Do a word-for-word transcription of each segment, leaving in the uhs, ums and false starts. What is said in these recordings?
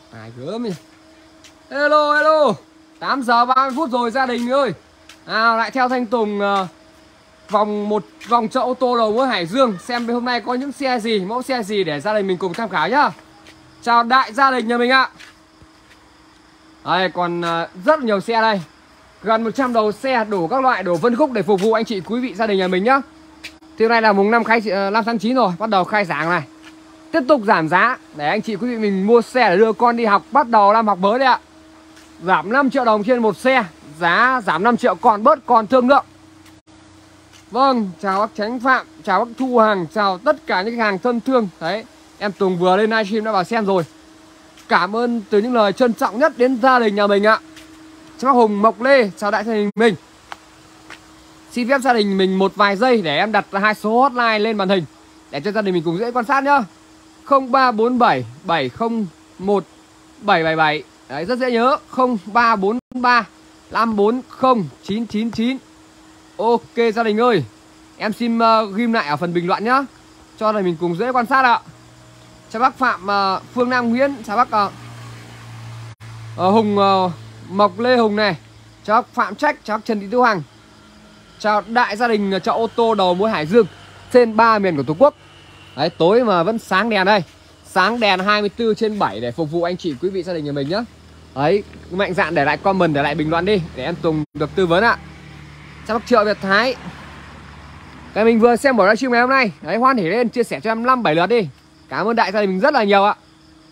Ai gớm nhỉ. Hello hello. tám giờ ba mươi phút rồi gia đình ơi. À, lại theo Thanh Tùng uh, vòng một vòng chợ ô tô đầu mối Hải Dương, xem hôm nay có những xe gì, mẫu xe gì để gia đình mình cùng tham khảo nhá. Chào đại gia đình nhà mình ạ. Đây còn uh, rất nhiều xe đây. Gần một trăm đầu xe đủ các loại, đủ phân khúc để phục vụ anh chị quý vị gia đình nhà mình nhá. Thì hôm nay là mùng năm khai uh, năm tháng chín rồi, bắt đầu khai giảng này. Tiếp tục giảm giá để anh chị quý vị mình mua xe để đưa con đi học bắt đầu năm học mới đấy ạ. Giảm năm triệu đồng trên một xe, giá giảm năm triệu còn bớt còn thương lượng. Vâng, chào bác Chánh Phạm, chào bác Thu Hằng, chào tất cả những hàng thân thương. Đấy, em Tùng vừa lên livestream đã vào xem rồi. Cảm ơn từ những lời trân trọng nhất đến gia đình nhà mình ạ. Chào bác Hùng Mộc Lê, chào đại gia đình mình. Xin phép gia đình mình một vài giây để em đặt hai số hotline lên màn hình để cho gia đình mình cùng dễ quan sát nhá. Không ba bốn bảy bảy không một bảy bảy bảy. Đấy, rất dễ nhớ. Không ba bốn ba năm bốn không chín chín chín. Ok gia đình ơi, em xin uh, ghim lại ở phần bình luận nhá, cho này mình cùng dễ quan sát ạ. Chào bác Phạm uh, Phương Nam Nguyễn, chào bác uh, uh, Hùng uh, Mộc Lê Hùng này, chào bác Phạm Trách, chào bác Trần Thị Tiêu Hằng, chào đại gia đình chợ ô tô đầu mối Hải Dương trên ba miền của Tổ quốc. Đấy, tối mà vẫn sáng đèn đây, sáng đèn hai mươi tư trên bảy để phục vụ anh chị quý vị gia đình nhà mình nhá. Đấy, mạnh dạn để lại comment, để lại bình luận đi để em Tùng được tư vấn ạ. Chào bác Triệu Việt Thái. Cái mình vừa xem buổi livestream ngày hôm nay. Đấy, hoan hỉ lên chia sẻ cho em năm bảy lượt đi. Cảm ơn đại gia đình mình rất là nhiều ạ.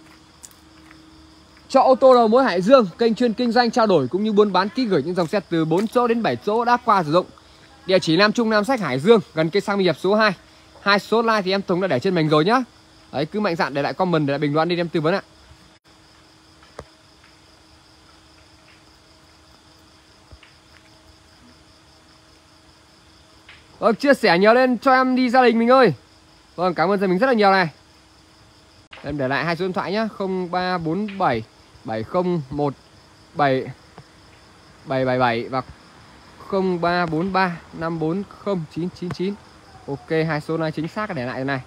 Chợ ô tô đầu mối Hải Dương, kênh chuyên kinh doanh trao đổi cũng như buôn bán ký gửi những dòng xe từ bốn chỗ đến bảy chỗ đã qua sử dụng. Địa chỉ Nam Trung Nam Sách Hải Dương, gần cây xăng Minh Hiệp số hai. Hai số like thì em Tùng đã để trên mình rồi nhá. Đấy, cứ mạnh dạn để lại comment, để lại bình luận đi em tư vấn ạ. Vâng, chia sẻ nhiều lên cho em đi gia đình mình ơi. Vâng, cảm ơn gia đình mình rất là nhiều này. Em để lại hai số điện thoại nhá, không ba bốn bảy bảy không một bảy bảy bảy bảy và không ba bốn ba năm bốn không chín chín chín. Ok, hai số này chính xác để lại này.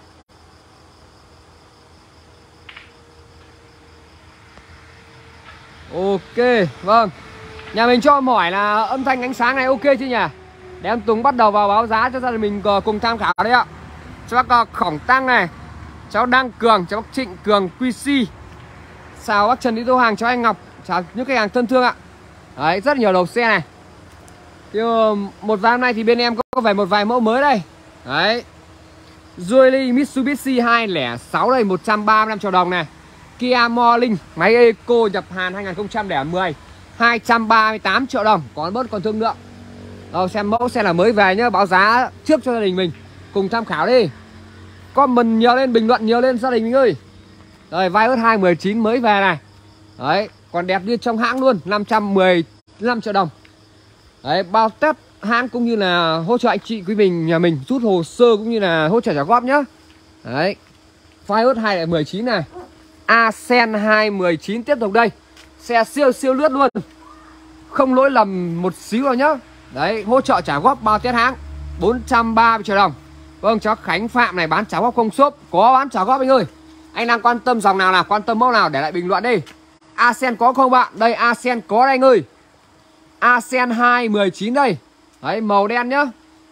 Ok, vâng. Nhà mình cho em hỏi là âm thanh ánh sáng này ok chứ nhỉ? Để em Tùng bắt đầu vào báo giá cho gia đình mình cùng tham khảo đấy ạ. Cho bác Khổng Tăng này, cháu Đăng Cường, cháu bác Trịnh Cường quy xê, chào bác Trần Thị Tô Hàng, cháu anh Ngọc, chào những khách hàng thân thương ạ. Đấy, rất nhiều đầu xe này. Thì một vài hôm nay thì bên em có về một vài mẫu mới đây. Đấy, Dually Mitsubishi hai không sáu đây, một trăm ba mươi lăm triệu đồng này. Kia Morning máy Eco nhập Hàn hai không một không, hai trăm ba mươi tám triệu đồng, còn bớt còn thương lượng. Rồi, xem mẫu xe là mới về nhá, báo giá trước cho gia đình mình cùng tham khảo đi. Comment nhiều lên, bình luận nhiều lên gia đình mình ơi. Rồi, Vios hai mười chín mới về này. Đấy, còn đẹp như trong hãng luôn, năm trăm mười lăm triệu đồng. Đấy, bao test hãng cũng như là hỗ trợ anh chị quý mình nhà mình rút hồ sơ cũng như là hỗ trợ trả góp nhá. Đấy, Vios hai mười chín này. Ascend hai mười chín tiếp tục đây. Xe siêu siêu lướt luôn, không lỗi lầm một xíu nào nhá. Đấy, hỗ trợ trả góp bao test hãng bốn trăm ba mươi triệu đồng. Vâng, cháu Khánh Phạm này bán trả góp không shop, có bán trả góp anh ơi. Anh đang quan tâm dòng nào nào, quan tâm mẫu nào để lại bình luận đi. Ascend có không bạn? Đây, Ascend có đây anh ơi. Ascend hai mười chín đây. Đấy, màu đen nhá.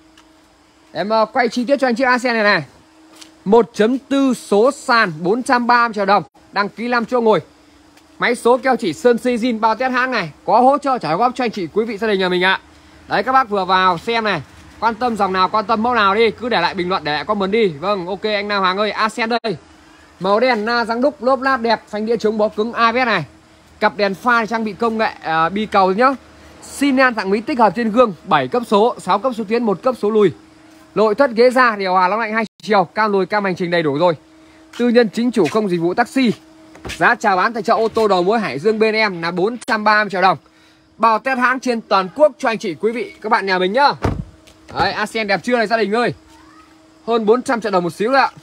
Em uh, quay chi tiết cho anh chiếc Ascend này này. một chấm bốn số sàn bốn trăm ba mươi triệu đồng, đăng ký năm chỗ ngồi. Máy số keo chỉ sơn xi zin bao test hãng này, có hỗ trợ trả góp cho anh chị quý vị gia đình nhà mình ạ. Đấy, các bác vừa vào xem này, quan tâm dòng nào, quan tâm mẫu nào đi, cứ để lại bình luận, để lại comment đi. Vâng, ok anh Nam Hoàng ơi, Ascend đây. Màu đen, na răng đúc, lốp lát đẹp, phanh đĩa chống bó cứng a bê ét này. Cặp đèn pha trang bị công nghệ uh, bi cầu nhá. Xi nhan tặng mỹ tích hợp trên gương, bảy cấp số, sáu cấp số tiến, một cấp số lùi. Nội thất ghế da, điều hòa nóng lạnh hai chiều, cam lùi cam hành trình đầy đủ rồi. Tư nhân chính chủ không dịch vụ taxi. Giá chào bán tại chợ ô tô đầu mối Hải Dương bên em là bốn trăm ba mươi triệu đồng. Bao test hãng trên toàn quốc cho anh chị quý vị các bạn nhà mình nhá. Đấy, Ascend đẹp chưa này gia đình ơi. Hơn bốn trăm triệu đồng một xíu ạ.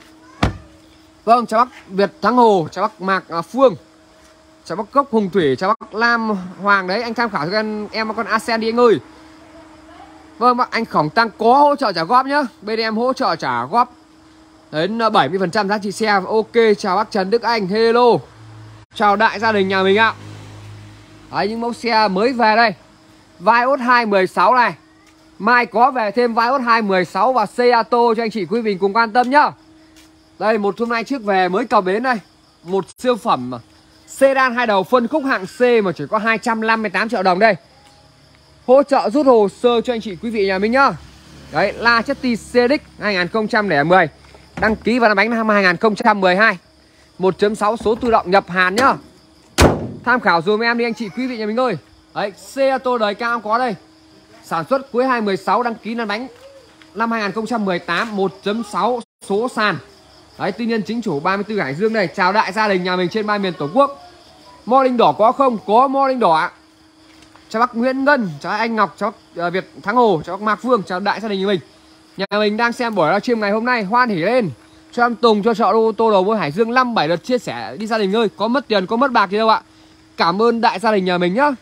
Vâng, chào bác Việt Thắng Hồ, chào bác Mạc Phương, chào bác Cốc Hùng Thủy, chào bác Lam Hoàng. Đấy, anh tham khảo cho em, em con Ascend đi anh ơi. Vâng, bác anh Khổng Tăng có hỗ trợ trả góp nhá. Bên em hỗ trợ trả góp đến bảy mươi phần trăm giá trị xe. Ok, chào bác Trần Đức Anh, hello. Chào đại gia đình nhà mình ạ. Đấy, những mẫu xe mới về đây. Vios hai mười sáu này. Mai có về thêm Vios hai mười sáu và Seato cho anh chị quý vị cùng quan tâm nhá. Đây, một hôm nay trước về mới cập bến đây. Một siêu phẩm sedan hai đầu phân khúc hạng C mà chỉ có hai trăm năm mươi tám triệu đồng đây. Hỗ trợ rút hồ sơ cho anh chị quý vị nhà mình nhá. Đấy, Lacetti xê đê ích hai không không không. Đăng ký vào năm bánh năm hai không một hai. một chấm sáu số tự động nhập Hàn nhá. Tham khảo dùm em đi anh chị quý vị nhà mình ơi. Đấy, Seato đời cao có đây. Sản xuất cuối hai mười sáu, đăng ký lăn bánh năm hai không một tám, một chấm sáu số sàn. Đấy, tư nhân chính chủ ba mươi tư Hải Dương đây. Chào đại gia đình nhà mình trên ba miền Tổ quốc. Mo đinh đỏ có không? Có mo đinh đỏ. Chào bác Nguyễn Ngân, chào anh Ngọc, chào bác Việt Thắng Hồ, chào bác Mạc Phương, chào đại gia đình nhà mình. Nhà mình đang xem buổi livestream ngày hôm nay, hoan hỉ lên. Cho em Tùng cho chợ ô tô đầu mối Hải Dương năm bảy lượt chia sẻ đi gia đình ơi. Có mất tiền, có mất bạc gì đâu ạ. Cảm ơn đại gia đình nhà mình nhá.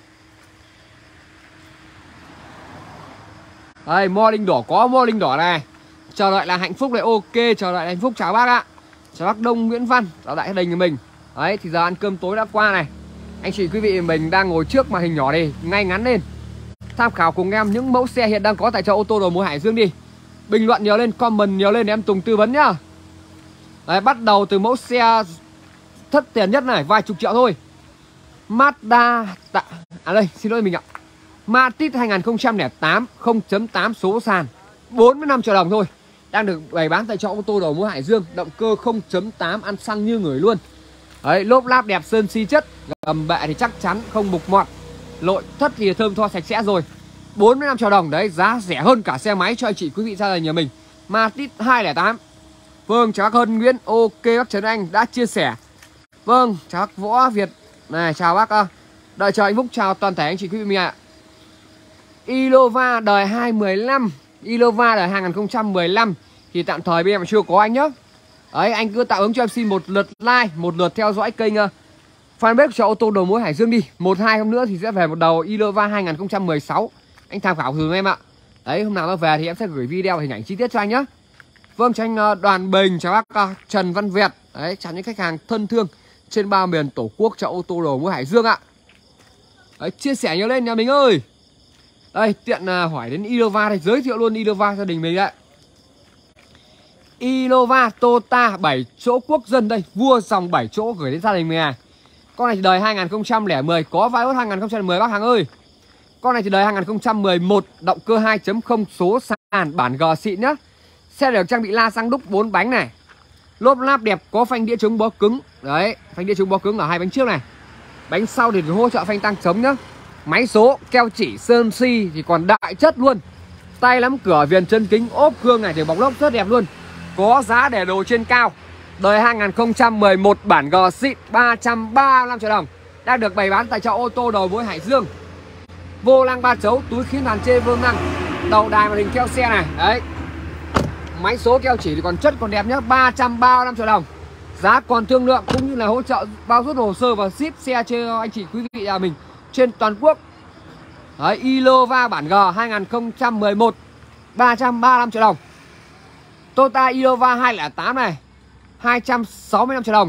Đây, mo đinh đỏ có mo đinh đỏ này. Chờ đợi là hạnh phúc này, ok, chờ đợi là hạnh phúc, chào bác ạ. Chào bác Đông Nguyễn Văn, chào đại gia đình nhà mình. Đấy, thì giờ ăn cơm tối đã qua này. Anh chị quý vị mình đang ngồi trước màn hình nhỏ này, ngay ngắn lên. Tham khảo cùng em những mẫu xe hiện đang có tại chợ ô tô đầu mối Hải Dương đi. Bình luận nhiều lên, comment nhiều lên để em Tùng tư vấn nhá. Đấy, bắt đầu từ mẫu xe thất tiền nhất này, vài chục triệu thôi. Mazda tạ... À đây, xin lỗi mình ạ. Matiz hai không không tám, không chấm tám số sàn, bốn mươi lăm triệu đồng thôi. Đang được bày bán tại chợ ô tô đầu mối Hải Dương. Động cơ không chấm tám, ăn xăng như người luôn. Đấy, lốp láp đẹp sơn xi chất. Gầm bệ thì chắc chắn không mục mọt. Nội thất thì thơm tho sạch sẽ rồi. Bốn mươi lăm triệu đồng đấy, giá rẻ hơn cả xe máy cho anh chị quý vị gia đình nhà mình. Matiz hai không tám. Vâng, chào bác Hân Nguyễn, ok bác Trấn Anh đã chia sẻ. Vâng, chào bác Võ Việt. Này, chào bác uh, đợi chờ anh Phúc, chào toàn thể anh chị quý vị mình ạ. Innova đời hai mười lăm, Innova đời hai không một lăm thì tạm thời bên em chưa có anh nhá. Đấy, anh cứ tạo ứng cho em xin một lượt like, một lượt theo dõi kênh uh, fanpage cho ô tô đầu mối Hải Dương đi. Một hai hôm nữa thì sẽ về một đầu Innova hai không một sáu. Anh tham khảo dùm em ạ. Đấy, hôm nào nó về thì em sẽ gửi video hình ảnh chi tiết cho anh nhá. Vâng, cho anh uh, Đoàn Bình, chào bác uh, Trần Văn Việt. Đấy, chào những khách hàng thân thương trên ba miền Tổ quốc cho ô tô đầu mối Hải Dương ạ. Đấy, chia sẻ nhiều lên nhà mình ơi. Đây, tiện uh, hỏi đến Innova đây, giới thiệu luôn Innova gia đình mình đấy. Innova Toyota bảy chỗ quốc dân đây, vua dòng bảy chỗ gửi đến gia đình mình này. Con này thì đời hai không không không, có Vios hai không một không bác Hàng ơi. Con này thì đời hai không một một, động cơ hai chấm không số sàn, bản G xịn nhá. Xe được trang bị la xăng đúc bốn bánh này. Lốp láp đẹp, có phanh đĩa chống bó cứng. Đấy, phanh đĩa chống bó cứng ở hai bánh trước này. Bánh sau thì hỗ trợ phanh tăng chống nhá. Máy số, keo chỉ, sơn xi thì còn đại chất luôn. Tay nắm cửa, viền chân kính, ốp gương này thì bọc lốp rất đẹp luôn. Có giá để đồ trên cao. Đời hai không một một, bản G xịn, ba trăm ba mươi lăm triệu đồng. Đang được bày bán tại chợ ô tô đầu mối Hải Dương. Vô lăng ba chấu, túi khí màn trên vương năng. Đầu đài màn hình keo xe này. Đấy, máy số keo chỉ thì còn chất còn đẹp nhá, ba trăm ba mươi lăm triệu đồng. Giá còn thương lượng cũng như là hỗ trợ bao rút hồ sơ và ship xe cho anh chị quý vị nhà mình trên toàn quốc. Đấy, Innova bản G hai không một một, ba trăm ba mươi lăm triệu đồng. Toyota Innova hai không tám này, hai trăm sáu mươi lăm triệu đồng.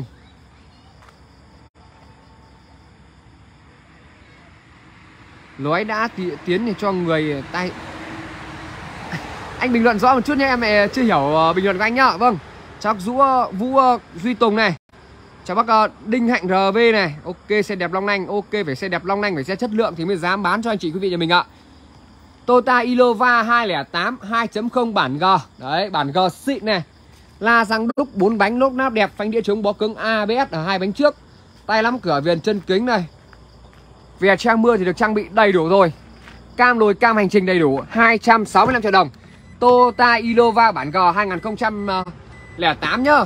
Lối đã tiến thì cho người tay. Anh bình luận rõ một chút nhé, em mẹ chưa hiểu bình luận của anh nhá. Vâng, chào bác Vũ, Vũ Duy Tùng này. Chào bác Đinh Hạnh rờ vê này. Ok, xe đẹp long lanh, ok, phải xe đẹp long lanh, phải xe chất lượng thì mới dám bán cho anh chị quý vị nhà mình ạ. Toyota Innova hai không tám hai chấm không bản G. Đấy, bản G xịn này. La răng đúc bốn bánh, lốp náp đẹp, phanh đĩa chống bó cứng a bê ét ở hai bánh trước. Tay nắm cửa, viền chân kính này. Về trang mưa thì được trang bị đầy đủ rồi. Cam lùi, cam hành trình đầy đủ, hai trăm sáu mươi lăm triệu đồng. Toyota Innova bản G hai không không tám nhá.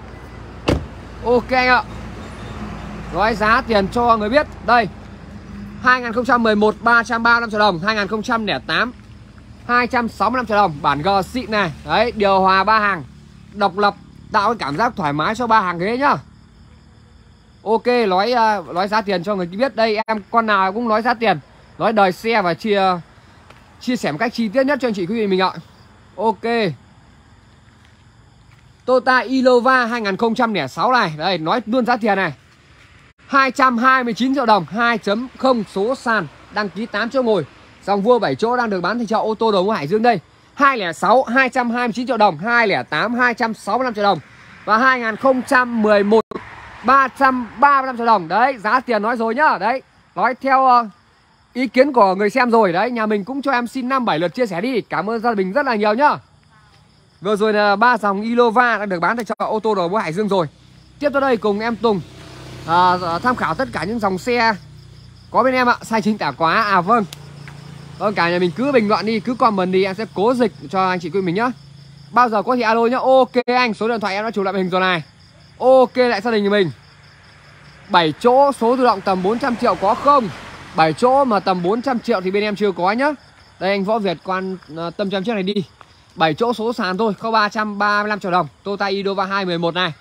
Ok anh ạ. Nói giá tiền cho người biết. Đây, hai không một một, ba trăm ba mươi lăm triệu đồng. Hai không không tám, hai trăm sáu mươi lăm triệu đồng. Bản G xịn này. Đấy, điều hòa ba hàng, độc lập, tạo cái cảm giác thoải mái cho ba hàng ghế nhá. Ok, nói uh, nói giá tiền cho người biết. Đây, em con nào cũng nói giá tiền, nói đời xe và chia chia sẻ một cách chi tiết nhất cho anh chị quý vị mình ạ. Ok, Toyota Innova hai không không sáu này. Đây, nói luôn giá tiền này. hai trăm hai mươi chín triệu đồng, hai chấm không số sàn, đăng ký tám chỗ ngồi. Dòng Vua bảy chỗ đang được bán tại chợ ô tô đầu mối Hải Dương đây. hai không sáu hai trăm hai mươi chín triệu đồng, hai không tám hai trăm sáu mươi lăm triệu đồng. Và hai nghìn không trăm mười một ba trăm ba mươi lăm triệu đồng. Đấy, giá tiền nói rồi nhá. Đấy, nói theo uh, ý kiến của người xem rồi. Đấy, nhà mình cũng cho em xin năm bảy lượt chia sẻ đi. Cảm ơn gia đình rất là nhiều nhá. Vừa rồi là ba dòng Innova đang được bán tại chợ ô tô đầu mối Hải Dương rồi. Tiếp tới đây cùng em Tùng à, tham khảo tất cả những dòng xe có bên em ạ. Sai chính tả quá. À vâng. Vâng, cả nhà mình cứ bình luận đi, cứ comment đi, em sẽ cố dịch cho anh chị quý mình nhá. Bao giờ có thì alo nhá. Ok anh, số điện thoại em đã chụp lại hình rồi này. Ok lại gia đình nhà mình. bảy chỗ số tự động tầm bốn trăm triệu có không? bảy chỗ mà tầm bốn trăm triệu thì bên em chưa có nhá. Đây anh Võ Việt quan uh, tâm chăm chiếc này đi. bảy chỗ số sàn thôi, có ba trăm ba mươi lăm triệu đồng. Toyota Innova hai mười một này.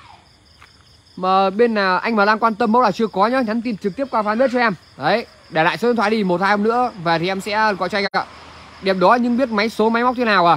Mà bên nào anh mà đang quan tâm mẫu là chưa có nhá, nhắn tin trực tiếp qua fanpage cho em. Đấy, để lại số điện thoại đi, một hai hôm nữa về thì em sẽ gọi cho anh ạ. Đẹp đó nhưng biết máy số máy móc thế nào à.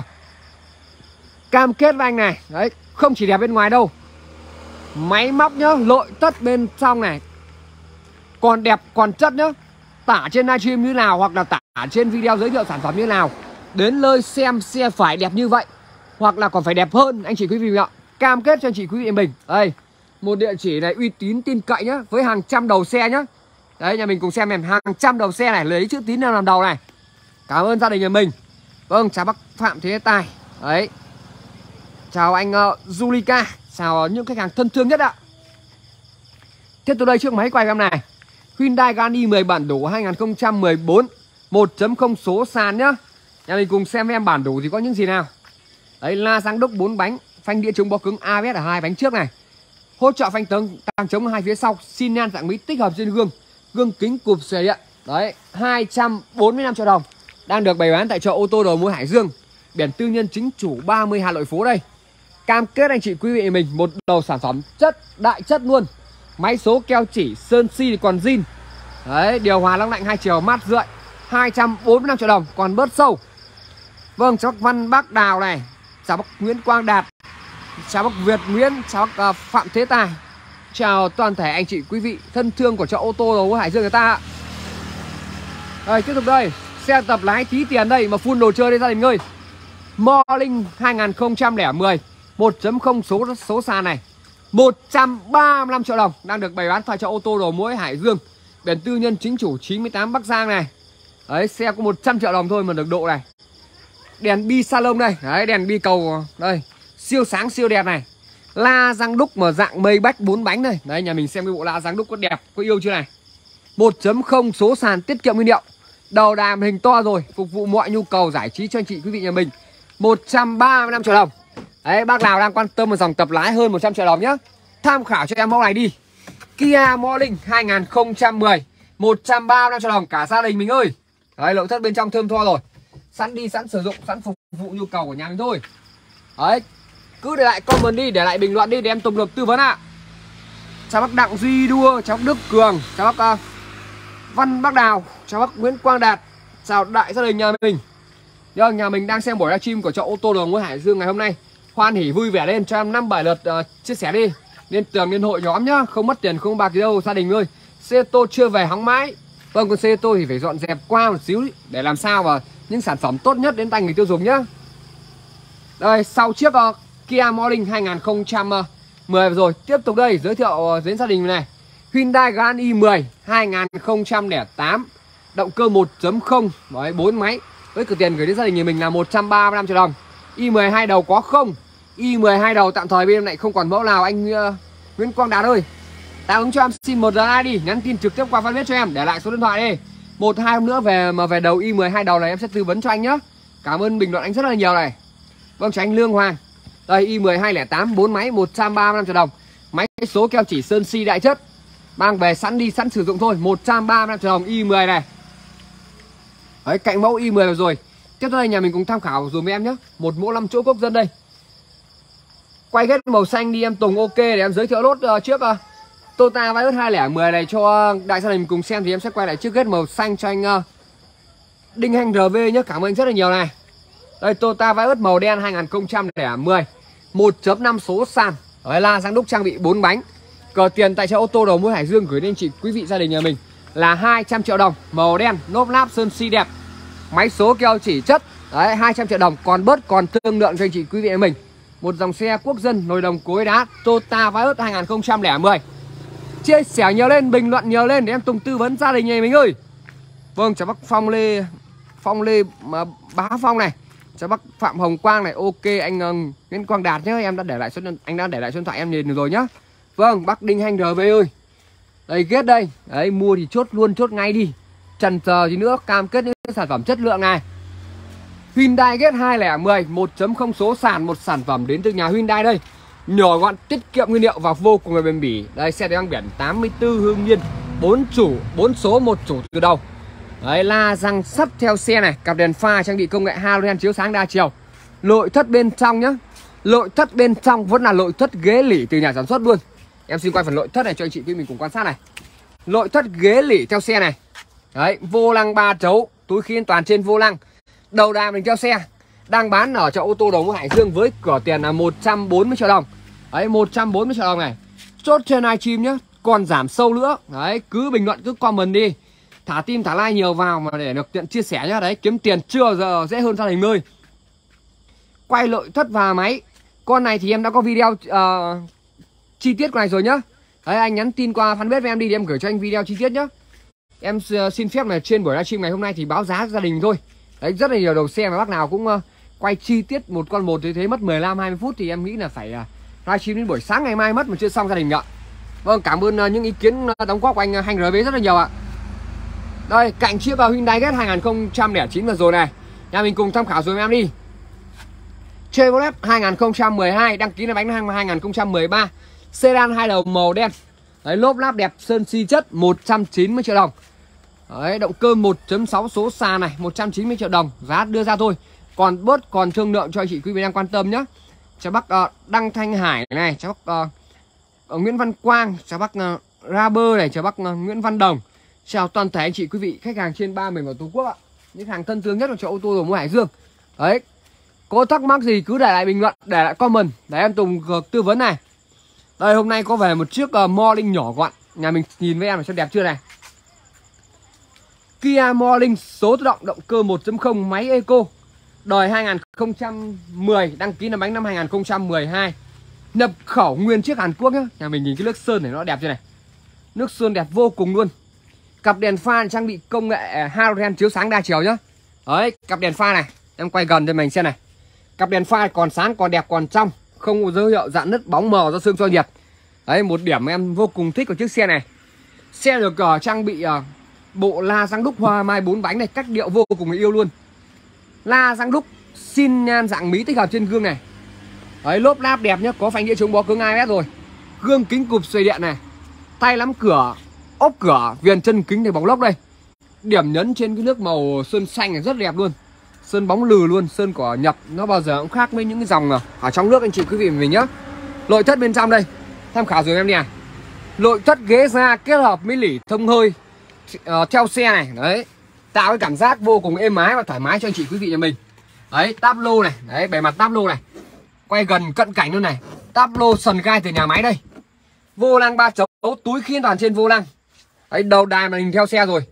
Cam kết với anh này, đấy, không chỉ đẹp bên ngoài đâu. Máy móc nhá, nội tất bên trong này còn đẹp còn chất nhá. Tả trên livestream như nào hoặc là tả trên video giới thiệu sản phẩm như nào, đến nơi xem xe phải đẹp như vậy hoặc là còn phải đẹp hơn anh chị quý vị ạ. Cam kết cho anh chị quý vị mình. Đây, một địa chỉ này uy tín tin cậy nhá, với hàng trăm đầu xe nhá. Đấy, nhà mình cùng xem em hàng trăm đầu xe này, lấy chữ tín nào làm đầu này. Cảm ơn gia đình nhà mình. Vâng, chào bác Phạm Thế Tài. Đấy, chào anh uh, Julika, chào những khách hàng thân thương nhất ạ. Tiếp từ đây chiếc máy quay em này, Hyundai Grand i mười bản đủ hai nghìn không trăm mười bốn, một chấm không số sàn nhá. Nhà mình cùng xem em bản đủ thì có những gì nào. Đấy, la răng đúc bốn bánh, phanh đĩa chống bó cứng a bê ét ở hai bánh trước này. Hỗ trợ phanh tầng tăng chống hai phía sau, xin nhan dạng mỹ tích hợp trên gương, gương kính cụp xòe điện. Đấy, hai trăm bốn mươi lăm triệu đồng. Đang được bày bán tại chợ ô tô đầu mối Hải Dương. Biển tư nhân chính chủ ba mươi Hà Nội phố đây. Cam kết anh chị quý vị mình một đầu sản phẩm chất đại chất luôn. Máy số keo chỉ, sơn xi thì còn zin. Đấy, điều hòa long lạnh hai chiều mát rượi, hai trăm bốn mươi lăm triệu đồng, còn bớt sâu. Vâng, cháu bác Văn Bác Đào này, chào bác Nguyễn Quang Đạt, chào bác Việt Nguyễn, chào bác uh, Phạm Thế Tài. Chào toàn thể anh chị quý vị thân thương của chợ ô tô đầu mối Hải Dương người ta. Đây, tiếp tục đây, xe tập lái tí tiền đây mà full đồ chơi đây gia đình ơi. Morning hai nghìn không trăm lẻ mười, một chấm không số số sàn này, một trăm ba mươi lăm triệu đồng, đang được bày bán tại chợ ô tô đầu mối Hải Dương. Biển tư nhân chính chủ chín mươi tám Bắc Giang này. Đấy, xe có một trăm triệu đồng thôi mà được độ này. Đèn bi salon đây, đấy, đèn bi cầu đây, siêu sáng siêu đẹp này. La răng đúc mà dạng mây bách bốn bánh đây. Đấy, nhà mình xem cái bộ la răng đúc có đẹp, có yêu chưa này. một chấm không số sàn, tiết kiệm nguyên liệu. Đầu đàm hình to rồi, phục vụ mọi nhu cầu giải trí cho anh chị quý vị nhà mình. một trăm ba mươi lăm triệu đồng. Đấy, bác nào đang quan tâm một dòng tập lái hơn một trăm triệu đồng nhá, tham khảo cho em mẫu này đi. Kia Morning hai nghìn không trăm mười, một trăm ba mươi lăm triệu đồng cả gia đình mình ơi. Đấy, nội thất bên trong thơm tho rồi, sẵn đi sẵn sử dụng, sẵn phục vụ nhu cầu của nhà mình thôi. Đấy, cứ để lại comment đi, để lại bình luận đi để em Tùng được tư vấn ạ. À. Chào bác Đặng Duy Đua, chào bác Đức Cường, chào bác uh, Văn Bác Đào, chào bác Nguyễn Quang Đạt, chào đại gia đình nhà mình. Vâng, nhà mình đang xem buổi livestream của chợ ô tô đầu mối Hải Dương ngày hôm nay. Hoan hỉ vui vẻ lên cho em năm bảy lượt uh, chia sẻ đi. Lên tường lên hội nhóm nhá, không mất tiền không bạc gì đâu gia đình ơi. Xe tô chưa về hóng mãi. Vâng, còn xe tô thì phải dọn dẹp qua một xíu để làm sao mà những sản phẩm tốt nhất đến tay người tiêu dùng nhá. Đây, sau chiếc uh, Kia Morning hai nghìn không trăm mười rồi, tiếp tục đây giới thiệu uh, đến gia đình này. Hyundai Grand i mười hai nghìn không trăm lẻ tám, động cơ một chấm không, đấy, bốn máy. Với cửa tiền gửi đến gia đình nhà mình là một trăm ba mươi lăm triệu đồng. i mười hai đầu có không? i mười hai đầu tạm thời bên em lại không còn mẫu nào anh uh, Nguyễn Quang Đạt ơi. Đáp ứng cho em xin một like đi, nhắn tin trực tiếp qua fanpage cho em, để lại số điện thoại đi. Một hai hôm nữa về mà về đầu i mười hai đầu này em sẽ tư vấn cho anh nhá. Cảm ơn bình luận anh rất là nhiều này. Vâng, chào anh Lương Hoàng. Đây, i mười hai không tám bốn máy, một trăm ba mươi lăm triệu đồng. Máy số keo chỉ sơn xi đại chất. Mang về sẵn đi sẵn sử dụng thôi, một trăm ba mươi lăm triệu đồng i mười này. Đấy, cạnh mẫu i mười rồi. Tiếp theo đây nhà mình cùng tham khảo dùm em nhé. Một mẫu năm chỗ quốc dân đây. Quay hết màu xanh đi em Tùng, ok để em giới thiệu lốt uh, trước uh, Toyota Vios hai không một không này cho đại gia đình cùng xem thì em sẽ quay lại trước hết màu xanh cho anh uh, Đinh Hành rờ vê nhé. Cảm ơn anh rất là nhiều này. Đây, Toyota Vios màu đen hai nghìn không trăm mười, một chấm năm số sàn. Đấy, la răng đúc trang bị bốn bánh. Cờ tiền tại chợ ô tô đầu mối Hải Dương gửi đến chị quý vị gia đình nhà mình là hai trăm triệu đồng, màu đen, lốp láp sơn xi đẹp, máy số keo chỉ chất. Đấy, hai trăm triệu đồng, còn bớt còn thương lượng cho anh chị quý vị nhà mình. Một dòng xe quốc dân nồi đồng cối đá Toyota Vios hai nghìn không trăm lẻ mười. Chia sẻ nhiều lên, bình luận nhiều lên để em Tùng tư vấn gia đình nhà mình ơi. Vâng, chào bác Phong Lê Phong Lê mà Bá Phong này, chào bác Phạm Hồng Quang này, ok anh uh, Nguyễn Quang Đạt nhá, em đã để lại số anh đã để lại số điện thoại em nhìn rồi nhá. Vâng, bác Đinh Hành rờ vê ơi. Đây ghét đây. Đấy, mua thì chốt luôn, chốt ngay đi. Chần chờ gì nữa, cam kết những sản phẩm chất lượng này. Hyundai Getz hai không một không một chấm không số sàn, một sản phẩm đến từ nhà Hyundai đây. Nhỏ gọn, tiết kiệm nguyên liệu và vô cùng là bền bỉ. Đây, xe đang biển tám mươi tư Hưng Yên, bốn chủ, bốn số, một chủ từ đầu. Đấy, la răng sắt theo xe này, cặp đèn pha trang bị công nghệ halogen chiếu sáng đa chiều. Nội thất bên trong nhá. Nội thất bên trong vẫn là nội thất ghế lỉ từ nhà sản xuất luôn. Em xin quay phần nội thất này cho anh chị quý mình cùng quan sát này. Nội thất ghế lỉ theo xe này. Đấy, vô lăng ba chấu, túi khí an toàn trên vô lăng. Đầu đàm mình theo xe. Đang bán ở chợ ô tô đầu mối Hải Dương với cửa tiền là một trăm bốn mươi triệu đồng. Đấy, một trăm bốn mươi triệu đồng này. Chốt trên livestream nhá, còn giảm sâu nữa. Đấy, cứ bình luận, cứ comment đi. Thả tim thả like nhiều vào mà để được tiện chia sẻ nhá. Đấy, kiếm tiền chưa giờ dễ hơn gia đình ơi. Quay nội thất và máy. Con này thì em đã có video uh, chi tiết của này rồi nhá. Đấy, anh nhắn tin qua fanpage với em đi thì em gửi cho anh video chi tiết nhá. Em uh, xin phép là trên buổi livestream ngày hôm nay thì báo giá gia đình thôi. Đấy, rất là nhiều đầu xe mà bác nào cũng uh, quay chi tiết một con một như thế mất mười lăm hai mươi phút thì em nghĩ là phải uh, livestream đến buổi sáng ngày mai mất mà chưa xong gia đình ạ. Vâng, cảm ơn uh, những ý kiến uh, đóng góp của anh uh, Hành rờ vê rất là nhiều ạ. Đây, cạnh chiếc uh, Hyundai Getz hai nghìn không trăm lẻ chín vừa rồi này. Nhà mình cùng tham khảo rồi em đi. Chevrolet hai nghìn không trăm mười hai đăng ký là bánh năm hai nghìn không trăm mười ba. Sedan hai đầu màu đen. Đấy, lốp láp đẹp sơn xi chất một trăm chín mươi triệu đồng. Đấy, động cơ một chấm sáu số sàn này một trăm chín mươi triệu đồng, giá đưa ra thôi. Còn bớt còn thương lượng cho anh chị quý vị đang quan tâm nhé. Chào bác uh, Đăng Thanh Hải này, chào bác uh, Nguyễn Văn Quang, chào bác uh, Raber này, chào bác uh, Nguyễn Văn Đồng. Chào toàn thể anh chị quý vị khách hàng trên ba miền của Tổ quốc ạ. Những hàng thân thương nhất của chỗ ô tô đầu mối Hải Dương. Đấy, có thắc mắc gì cứ để lại bình luận, để lại comment để em Tùng uh, tư vấn này. Đây, hôm nay có về một chiếc uh, Morning nhỏ gọn. Nhà mình nhìn với em là xem đẹp chưa này. Kia Morning số tự động, động cơ một chấm không, máy Eco. Đời hai nghìn không trăm mười, đăng ký là bánh năm hai nghìn không trăm mười hai. Nhập khẩu nguyên chiếc Hàn Quốc nhá. Nhà mình nhìn cái nước sơn này nó đẹp chưa này. Nước sơn đẹp vô cùng luôn. Cặp đèn pha trang bị công nghệ halogen chiếu sáng đa chiều nhá. Đấy, cặp đèn pha này, em quay gần cho mình xem này. Cặp đèn pha còn sáng, còn đẹp, còn trong, không có dấu hiệu rạn nứt bóng mờ do sương do nhiệt. Đấy, một điểm em vô cùng thích của chiếc xe này. Xe được uh, trang bị uh, bộ la răng đúc hoa mai bốn bánh này, cách điệu vô cùng yêu luôn. La răng đúc xin nhan dạng mí tích hợp trên gương này. Đấy, lốp láp đẹp nhá, có phanh đĩa chống bó cứng hai mét rồi. Gương kính cụp xoay điện này. Tay nắm cửa, ốp cửa, viền chân kính này bóng lốc đây. Điểm nhấn trên cái nước màu sơn xanh này rất đẹp luôn. Sơn bóng lừ luôn, sơn của nhập nó bao giờ cũng khác với những cái dòng ở trong nước anh chị quý vị mình nhá. Nội thất bên trong đây, tham khảo rồi em nè. Nội thất ghế da kết hợp với lỉ thông hơi uh, theo xe này, đấy, tạo cái cảm giác vô cùng êm ái và thoải mái cho anh chị quý vị nhà mình. Đấy, táp lô này, đấy, bề mặt táp lô này, quay gần cận cảnh luôn này. Táp lô sần gai từ nhà máy đây. Vô lăng ba chấu, túi khí an toàn trên vô lăng. Đấy, đầu đài màn hình theo xe rồi.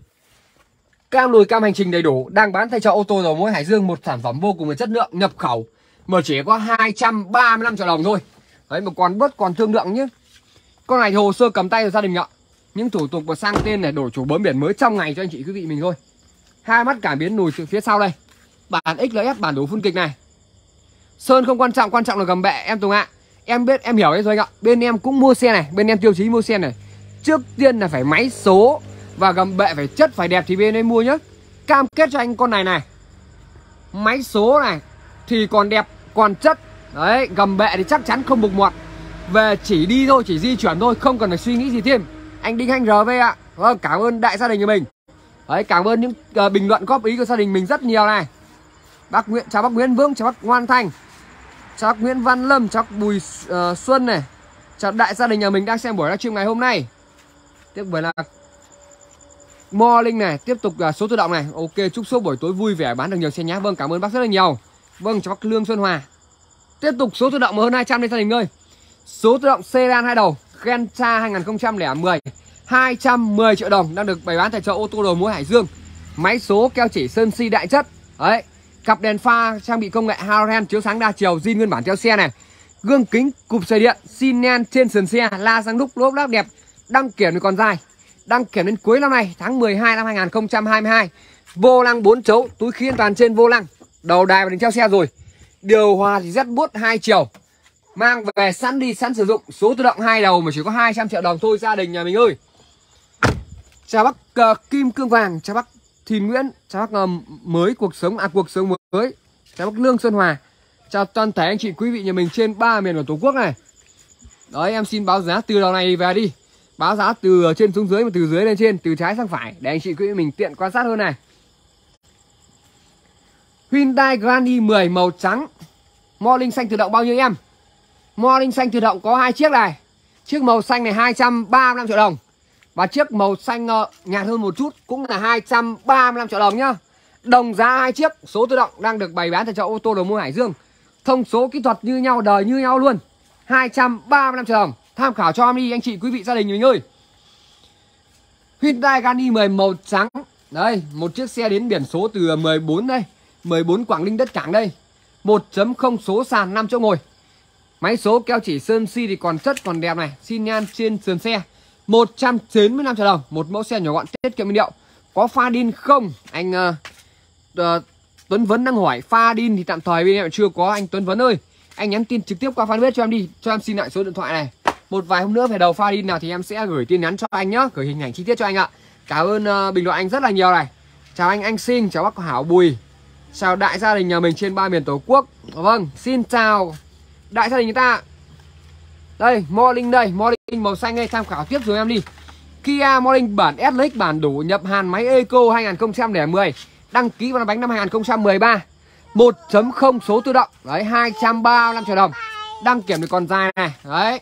Cam lùi cam hành trình đầy đủ, đang bán tại chợ ô tô đầu mối Hải Dương, một sản phẩm vô cùng là chất lượng, nhập khẩu mà chỉ có hai trăm ba mươi lăm triệu đồng thôi. Đấy, mà còn bớt còn thương lượng nhé. Con này hồ sơ cầm tay của gia đình ạ. Những thủ tục và sang tên này, đổi chủ bấm biển mới trong ngày cho anh chị quý vị mình thôi. Hai mắt cảm biến lùi phía sau đây. Bản ích lờ ét, bản đủ phun kịch này. Sơn không quan trọng, quan trọng là gầm bệ em Tùng ạ. Em biết, em hiểu đấy rồi anh ạ. Bên em cũng mua xe này, bên em tiêu chí mua xe này. Trước tiên là phải máy số và gầm bệ phải chất, phải đẹp thì bên em mua nhá. Cam kết cho anh con này này. Máy số này thì còn đẹp, còn chất. Đấy, gầm bệ thì chắc chắn không bục mọt. Về chỉ đi thôi, chỉ di chuyển thôi, không cần phải suy nghĩ gì thêm. Anh Đinh Hành rờ vê ạ. Vâng, cảm ơn đại gia đình của mình. Đấy, cảm ơn những uh, bình luận góp ý của gia đình mình rất nhiều này. Bác Nguyễn, chào bác Nguyễn Vương, chào bác Ngoan Thành, chào bác Nguyễn Văn Lâm, chào bác Bùi uh, Xuân này. Chào đại gia đình nhà mình đang xem buổi livestream ngày hôm nay. Tiếp với là Morning này, tiếp tục uh, số tự động này. Ok, chúc số buổi tối vui vẻ, bán được nhiều xe nhá. Vâng, cảm ơn bác rất là nhiều. Vâng, chào bác Lương Xuân Hòa. Tiếp tục số tự động hơn hai trăm đây gia đình ơi. Số tự động sedan hai đầu Gentra hai nghìn không trăm lẻ mười hai trăm mười triệu đồng đang được bày bán tại chợ ô tô đầu mối Hải Dương. Máy số keo chỉ sơn si đại chất. Đấy, cặp đèn pha trang bị công nghệ halogen chiếu sáng đa chiều, zin nguyên bản theo xe này. Gương kính cụp sợi điện, xi nhan trên sườn xe, la răng đúc, lốp lác đẹp. Đăng kiểm thì còn dài. Đăng kiểm đến cuối năm nay, tháng mười hai năm hai nghìn không trăm hai mươi hai. Vô lăng bốn chấu, túi khí an toàn trên vô lăng, đầu đài và đỉnh treo xe rồi. Điều hòa thì rất buốt hai chiều. Mang về sẵn đi sẵn sử dụng. Số tự động hai đầu mà chỉ có hai trăm triệu đồng thôi gia đình nhà mình ơi. Chào bác uh, Kim Cương Vàng, chào bác Thìn Nguyễn, chào bác uh, mới cuộc sống à cuộc sống mới, chào bác Lương Xuân Hòa, chào toàn thể anh chị quý vị nhà mình trên ba miền của Tổ quốc này. Đấy, em xin báo giá từ đầu này về đi. Báo giá từ trên xuống dưới, mà từ dưới lên trên, từ trái sang phải để anh chị quý vị mình tiện quan sát hơn này. Hyundai Grand i mười màu trắng, mo linh xanh tự động bao nhiêu em? Mo linh xanh tự động có hai chiếc này. Chiếc màu xanh này hai trăm ba mươi lăm triệu đồng. Và chiếc màu xanh uh, nhạt hơn một chút cũng là hai trăm ba mươi lăm triệu đồng nhá. Đồng giá hai chiếc, số tự động đang được bày bán tại chợ ô tô đầu mối Hải Dương. Thông số kỹ thuật như nhau, đời như nhau luôn. hai trăm ba mươi lăm triệu đồng. Tham khảo cho em đi anh chị quý vị gia đình mình ơi. Hyundai Grand i mười màu trắng. Đây, một chiếc xe đến biển số từ mười bốn đây, mười bốn Quảng Ninh đất cảng đây. một chấm không số sàn năm chỗ ngồi. Máy số keo chỉ sơn si thì còn chất còn đẹp này, xi nhan trên sườn xe. một trăm chín mươi lăm triệu đồng, một mẫu xe nhỏ gọn tiết kiệm nhiên liệu. Có pha đin không? Anh uh, uh, Tuấn Vấn đang hỏi pha đin thì tạm thời bên em chưa có anh Tuấn Vấn ơi. Anh nhắn tin trực tiếp qua fanpage cho em đi, cho em xin lại số điện thoại này. Một vài hôm nữa về đầu pha đin nào thì em sẽ gửi tin nhắn cho anh nhá, gửi hình ảnh chi tiết cho anh ạ. Cảm ơn uh, bình luận anh rất là nhiều này. Chào anh Anh Sinh, chào bác Hảo Bùi, chào đại gia đình nhà mình trên ba miền Tổ quốc. Vâng, xin chào đại gia đình người ta. Đây, Morning đây, Morning màu xanh đây, tham khảo tiếp rồi em đi. Kia Morning bản ét lờ ích bản đủ nhập Hàn, máy Eco hai nghìn không trăm lẻ mười, đăng ký vào bánh năm hai nghìn không trăm mười ba. một chấm không số tự động, đấy hai trăm ba mươi lăm triệu đồng. Đăng kiểm thì còn dài này, đấy.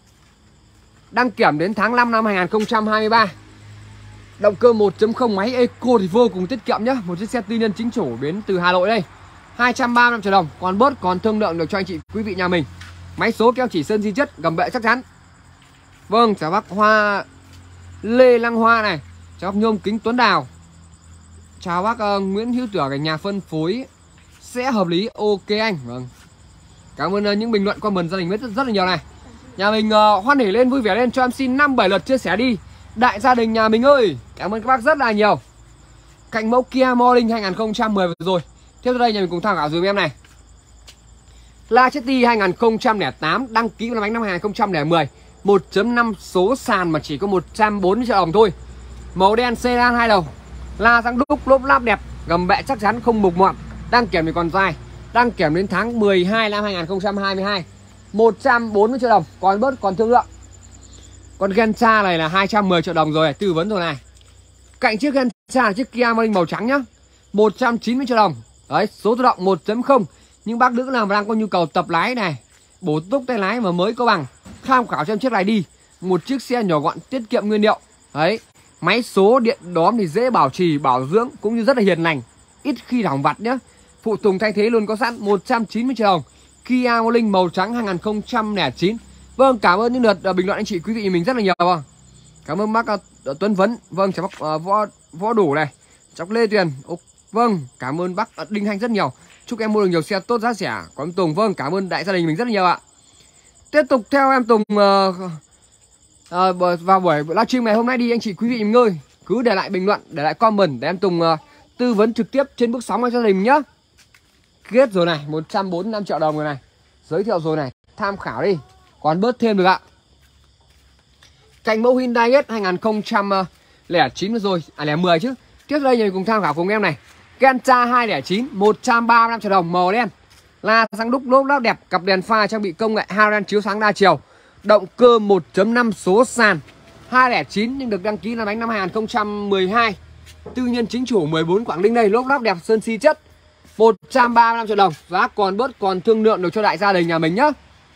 Đăng kiểm đến tháng năm năm hai nghìn không trăm hai mươi ba. Động cơ một chấm không máy Eco thì vô cùng tiết kiệm nhá. Một chiếc xe tư nhân chính chủ đến từ Hà Nội đây. hai trăm ba mươi lăm triệu đồng, còn bớt còn thương lượng được cho anh chị quý vị nhà mình. Máy số keo chỉ sơn di chất, gầm bệ chắc chắn. Vâng, chào bác Hoa Lê Lăng Hoa này, chào bác Nhôm Kính Tuấn Đào, chào bác uh, Nguyễn Hữu Tưởng ở nhà phân phối sẽ hợp lý. Ok anh. Vâng, cảm ơn uh, những bình luận comment gia đình rất, rất là nhiều này. Nhà mình uh, hoan hỉ lên, vui vẻ lên, cho em xin năm bảy lượt chia sẻ đi đại gia đình nhà mình ơi. Cảm ơn các bác rất là nhiều. Cạnh mẫu Kia Morning hai nghìn không trăm mười vừa rồi. Tiếp theo đây nhà mình cùng tham khảo dùm em này. Lachetti hai nghìn không trăm lẻ tám, đăng ký vào bánh năm hai nghìn không trăm lẻ mười, một chấm năm số sàn mà chỉ có một trăm bốn mươi triệu đồng thôi. Màu đen sedan hai đầu, la răng đúc, lốp láp đẹp, gầm bệ chắc chắn không mục mọt. Đăng kiểm thì còn dài, đăng kiểm đến tháng mười hai năm hai nghìn không trăm hai mươi hai. một trăm bốn mươi triệu đồng, còn bớt còn thương lượng. Con Gentra này là hai trăm mười triệu đồng rồi, tư vấn rồi này. Cạnh chiếc Gentra là chiếc Kia Morning màu trắng nhá, một trăm chín mươi triệu đồng. Đấy, số tự động một chấm không. Nhưng bác nữ nào mà đang có nhu cầu tập lái này, bổ túc tay lái mà mới có bằng, tham khảo cho em chiếc này đi. Một chiếc xe nhỏ gọn tiết kiệm nguyên liệu. Đấy, máy số điện đóm thì dễ bảo trì, bảo dưỡng cũng như rất là hiền lành, ít khi hỏng vặt nhá. Phụ tùng thay thế luôn có sẵn, một trăm chín mươi triệu đồng. Kia Morning màu trắng hai nghìn không trăm lẻ chín. Vâng, cảm ơn những lượt uh, bình luận anh chị quý vị mình rất là nhiều. Vâng, cảm ơn bác uh, Tuấn Vấn. Vâng, chào bác uh, Võ Võ Đủ này, chào Lê Tuyền. Oh, vâng, cảm ơn bác uh, Đinh Thanh rất nhiều. Chúc em mua được nhiều xe tốt giá rẻ. Có em Tùng. Vâng, cảm ơn đại gia đình mình rất là nhiều ạ. Tiếp tục theo em Tùng uh, uh, vào buổi livestream ngày hôm nay đi anh chị quý vị mình ơi. Cứ để lại bình luận, để lại comment để em Tùng uh, tư vấn trực tiếp trên bước sóng cho gia đình mình nhá. Kết rồi này, một trăm bốn mươi lăm triệu đồng rồi này. Giới thiệu rồi này, tham khảo đi, còn bớt thêm được ạ. Cạnh mẫu Hyundai Getz hai nghìn không trăm lẻ chín rồi, à lẻ mười chứ. Tiếp đây mình cùng tham khảo cùng em này. Gentra hai không chín, một trăm ba mươi lăm triệu đồng, màu đen. La răng đúc, lốp lác đẹp, cặp đèn pha trang bị công nghệ halogen chiếu sáng đa chiều. Động cơ một chấm năm số sàn, hai không chín nhưng được đăng ký là bánh năm hai nghìn không trăm mười hai. Tư nhân chính chủ mười bốn Quảng Ninh đây, lốp lác đẹp, sơn xi chất. một trăm ba mươi lăm triệu đồng, giá còn bớt còn thương lượng được cho đại gia đình nhà mình nhá.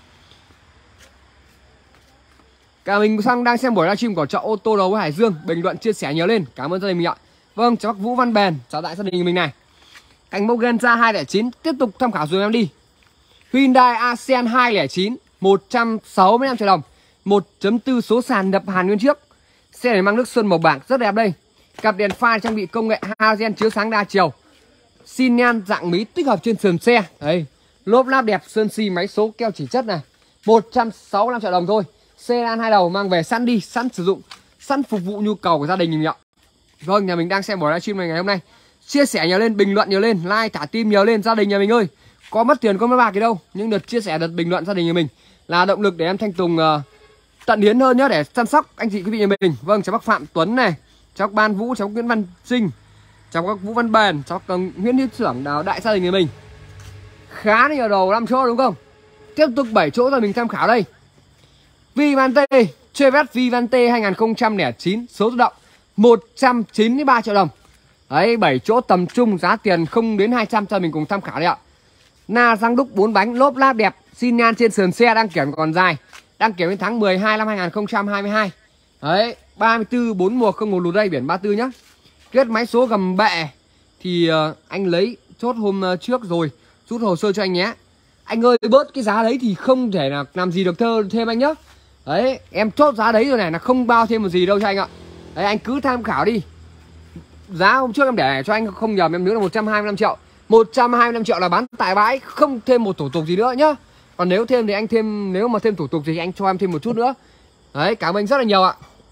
Cả mình sang đang xem buổi livestream của chợ ô tô đầu mối Hải Dương, bình luận chia sẻ nhiều lên, cảm ơn gia đình mình ạ. Vâng, chào bác Vũ Văn Bền, chào đại gia đình mình này. Cạnh mẫu Gentra hai không chín tiếp tục tham khảo dùm em đi. Hyundai Accent hai không chín, một trăm sáu mươi lăm triệu đồng. một chấm bốn số sàn nhập Hàn nguyên chiếc. Xe này mang nước sơn màu bạc rất đẹp đây. Cặp đèn pha trang bị công nghệ halogen chiếu sáng đa chiều. Xi nhan dạng mí tích hợp trên sườn xe. Đấy, lốp láp đẹp, sơn xi máy số keo chỉ chất này. một trăm sáu mươi lăm triệu đồng thôi. Sedan hai đầu mang về sẵn đi, sẵn sử dụng, sẵn phục vụ nhu cầu của gia đình mình ạ. Vâng, nhà mình đang xem buổi livestream này ngày hôm nay. Chia sẻ nhiều lên, bình luận nhiều lên, like thả tim nhiều lên gia đình nhà mình ơi. Có mất tiền có mất bạc gì đâu, những đợt chia sẻ, đợt bình luận gia đình nhà mình là động lực để em Thanh Tùng uh, tận hiến hơn nhá, để chăm sóc anh chị quý vị nhà mình. Vâng, cháu bác Phạm Tuấn này, cháu bác Ban Vũ, cháu Nguyễn Văn Sinh, cháu bác Vũ Văn Bền, cháu bác Nguyễn Hiếu Trưởng đào đại gia đình nhà mình. Khá nhiều đầu năm chỗ đúng không? Tiếp tục bảy chỗ rồi mình tham khảo đây. Vivante, Chevrolet Vivante hai không không chín, số tự động một trăm chín mươi ba triệu đồng. Đấy, bảy chỗ tầm trung, giá tiền không đến hai trăm cho mình cùng tham khảo đấy ạ. Na răng đúc bốn bánh, lốp láp đẹp, xi nhan trên sườn xe, đăng kiểm còn dài. Đăng kiểm đến tháng mười hai năm hai nghìn không trăm hai mươi hai. Đấy, ba mươi tư bốn mùa không một lùn đây, biển ba mươi tư nhá. Kết máy số gầm bệ thì uh, anh lấy chốt hôm uh, trước rồi, rút hồ sơ cho anh nhé. Anh ơi, bớt cái giá đấy thì không thể là làm gì được thơ thêm anh nhá. Đấy, em chốt giá đấy rồi này, là không bao thêm một gì đâu cho anh ạ. Đấy, anh cứ tham khảo đi. Giá hôm trước em để này cho anh không nhầm em nhớ là một trăm hai mươi lăm triệu. một trăm hai mươi lăm triệu là bán tại bãi, không thêm một thủ tục gì nữa nhá. Còn nếu thêm thì anh thêm, nếu mà thêm thủ tục thì anh cho em thêm một chút nữa. Đấy, cảm ơn anh rất là nhiều ạ.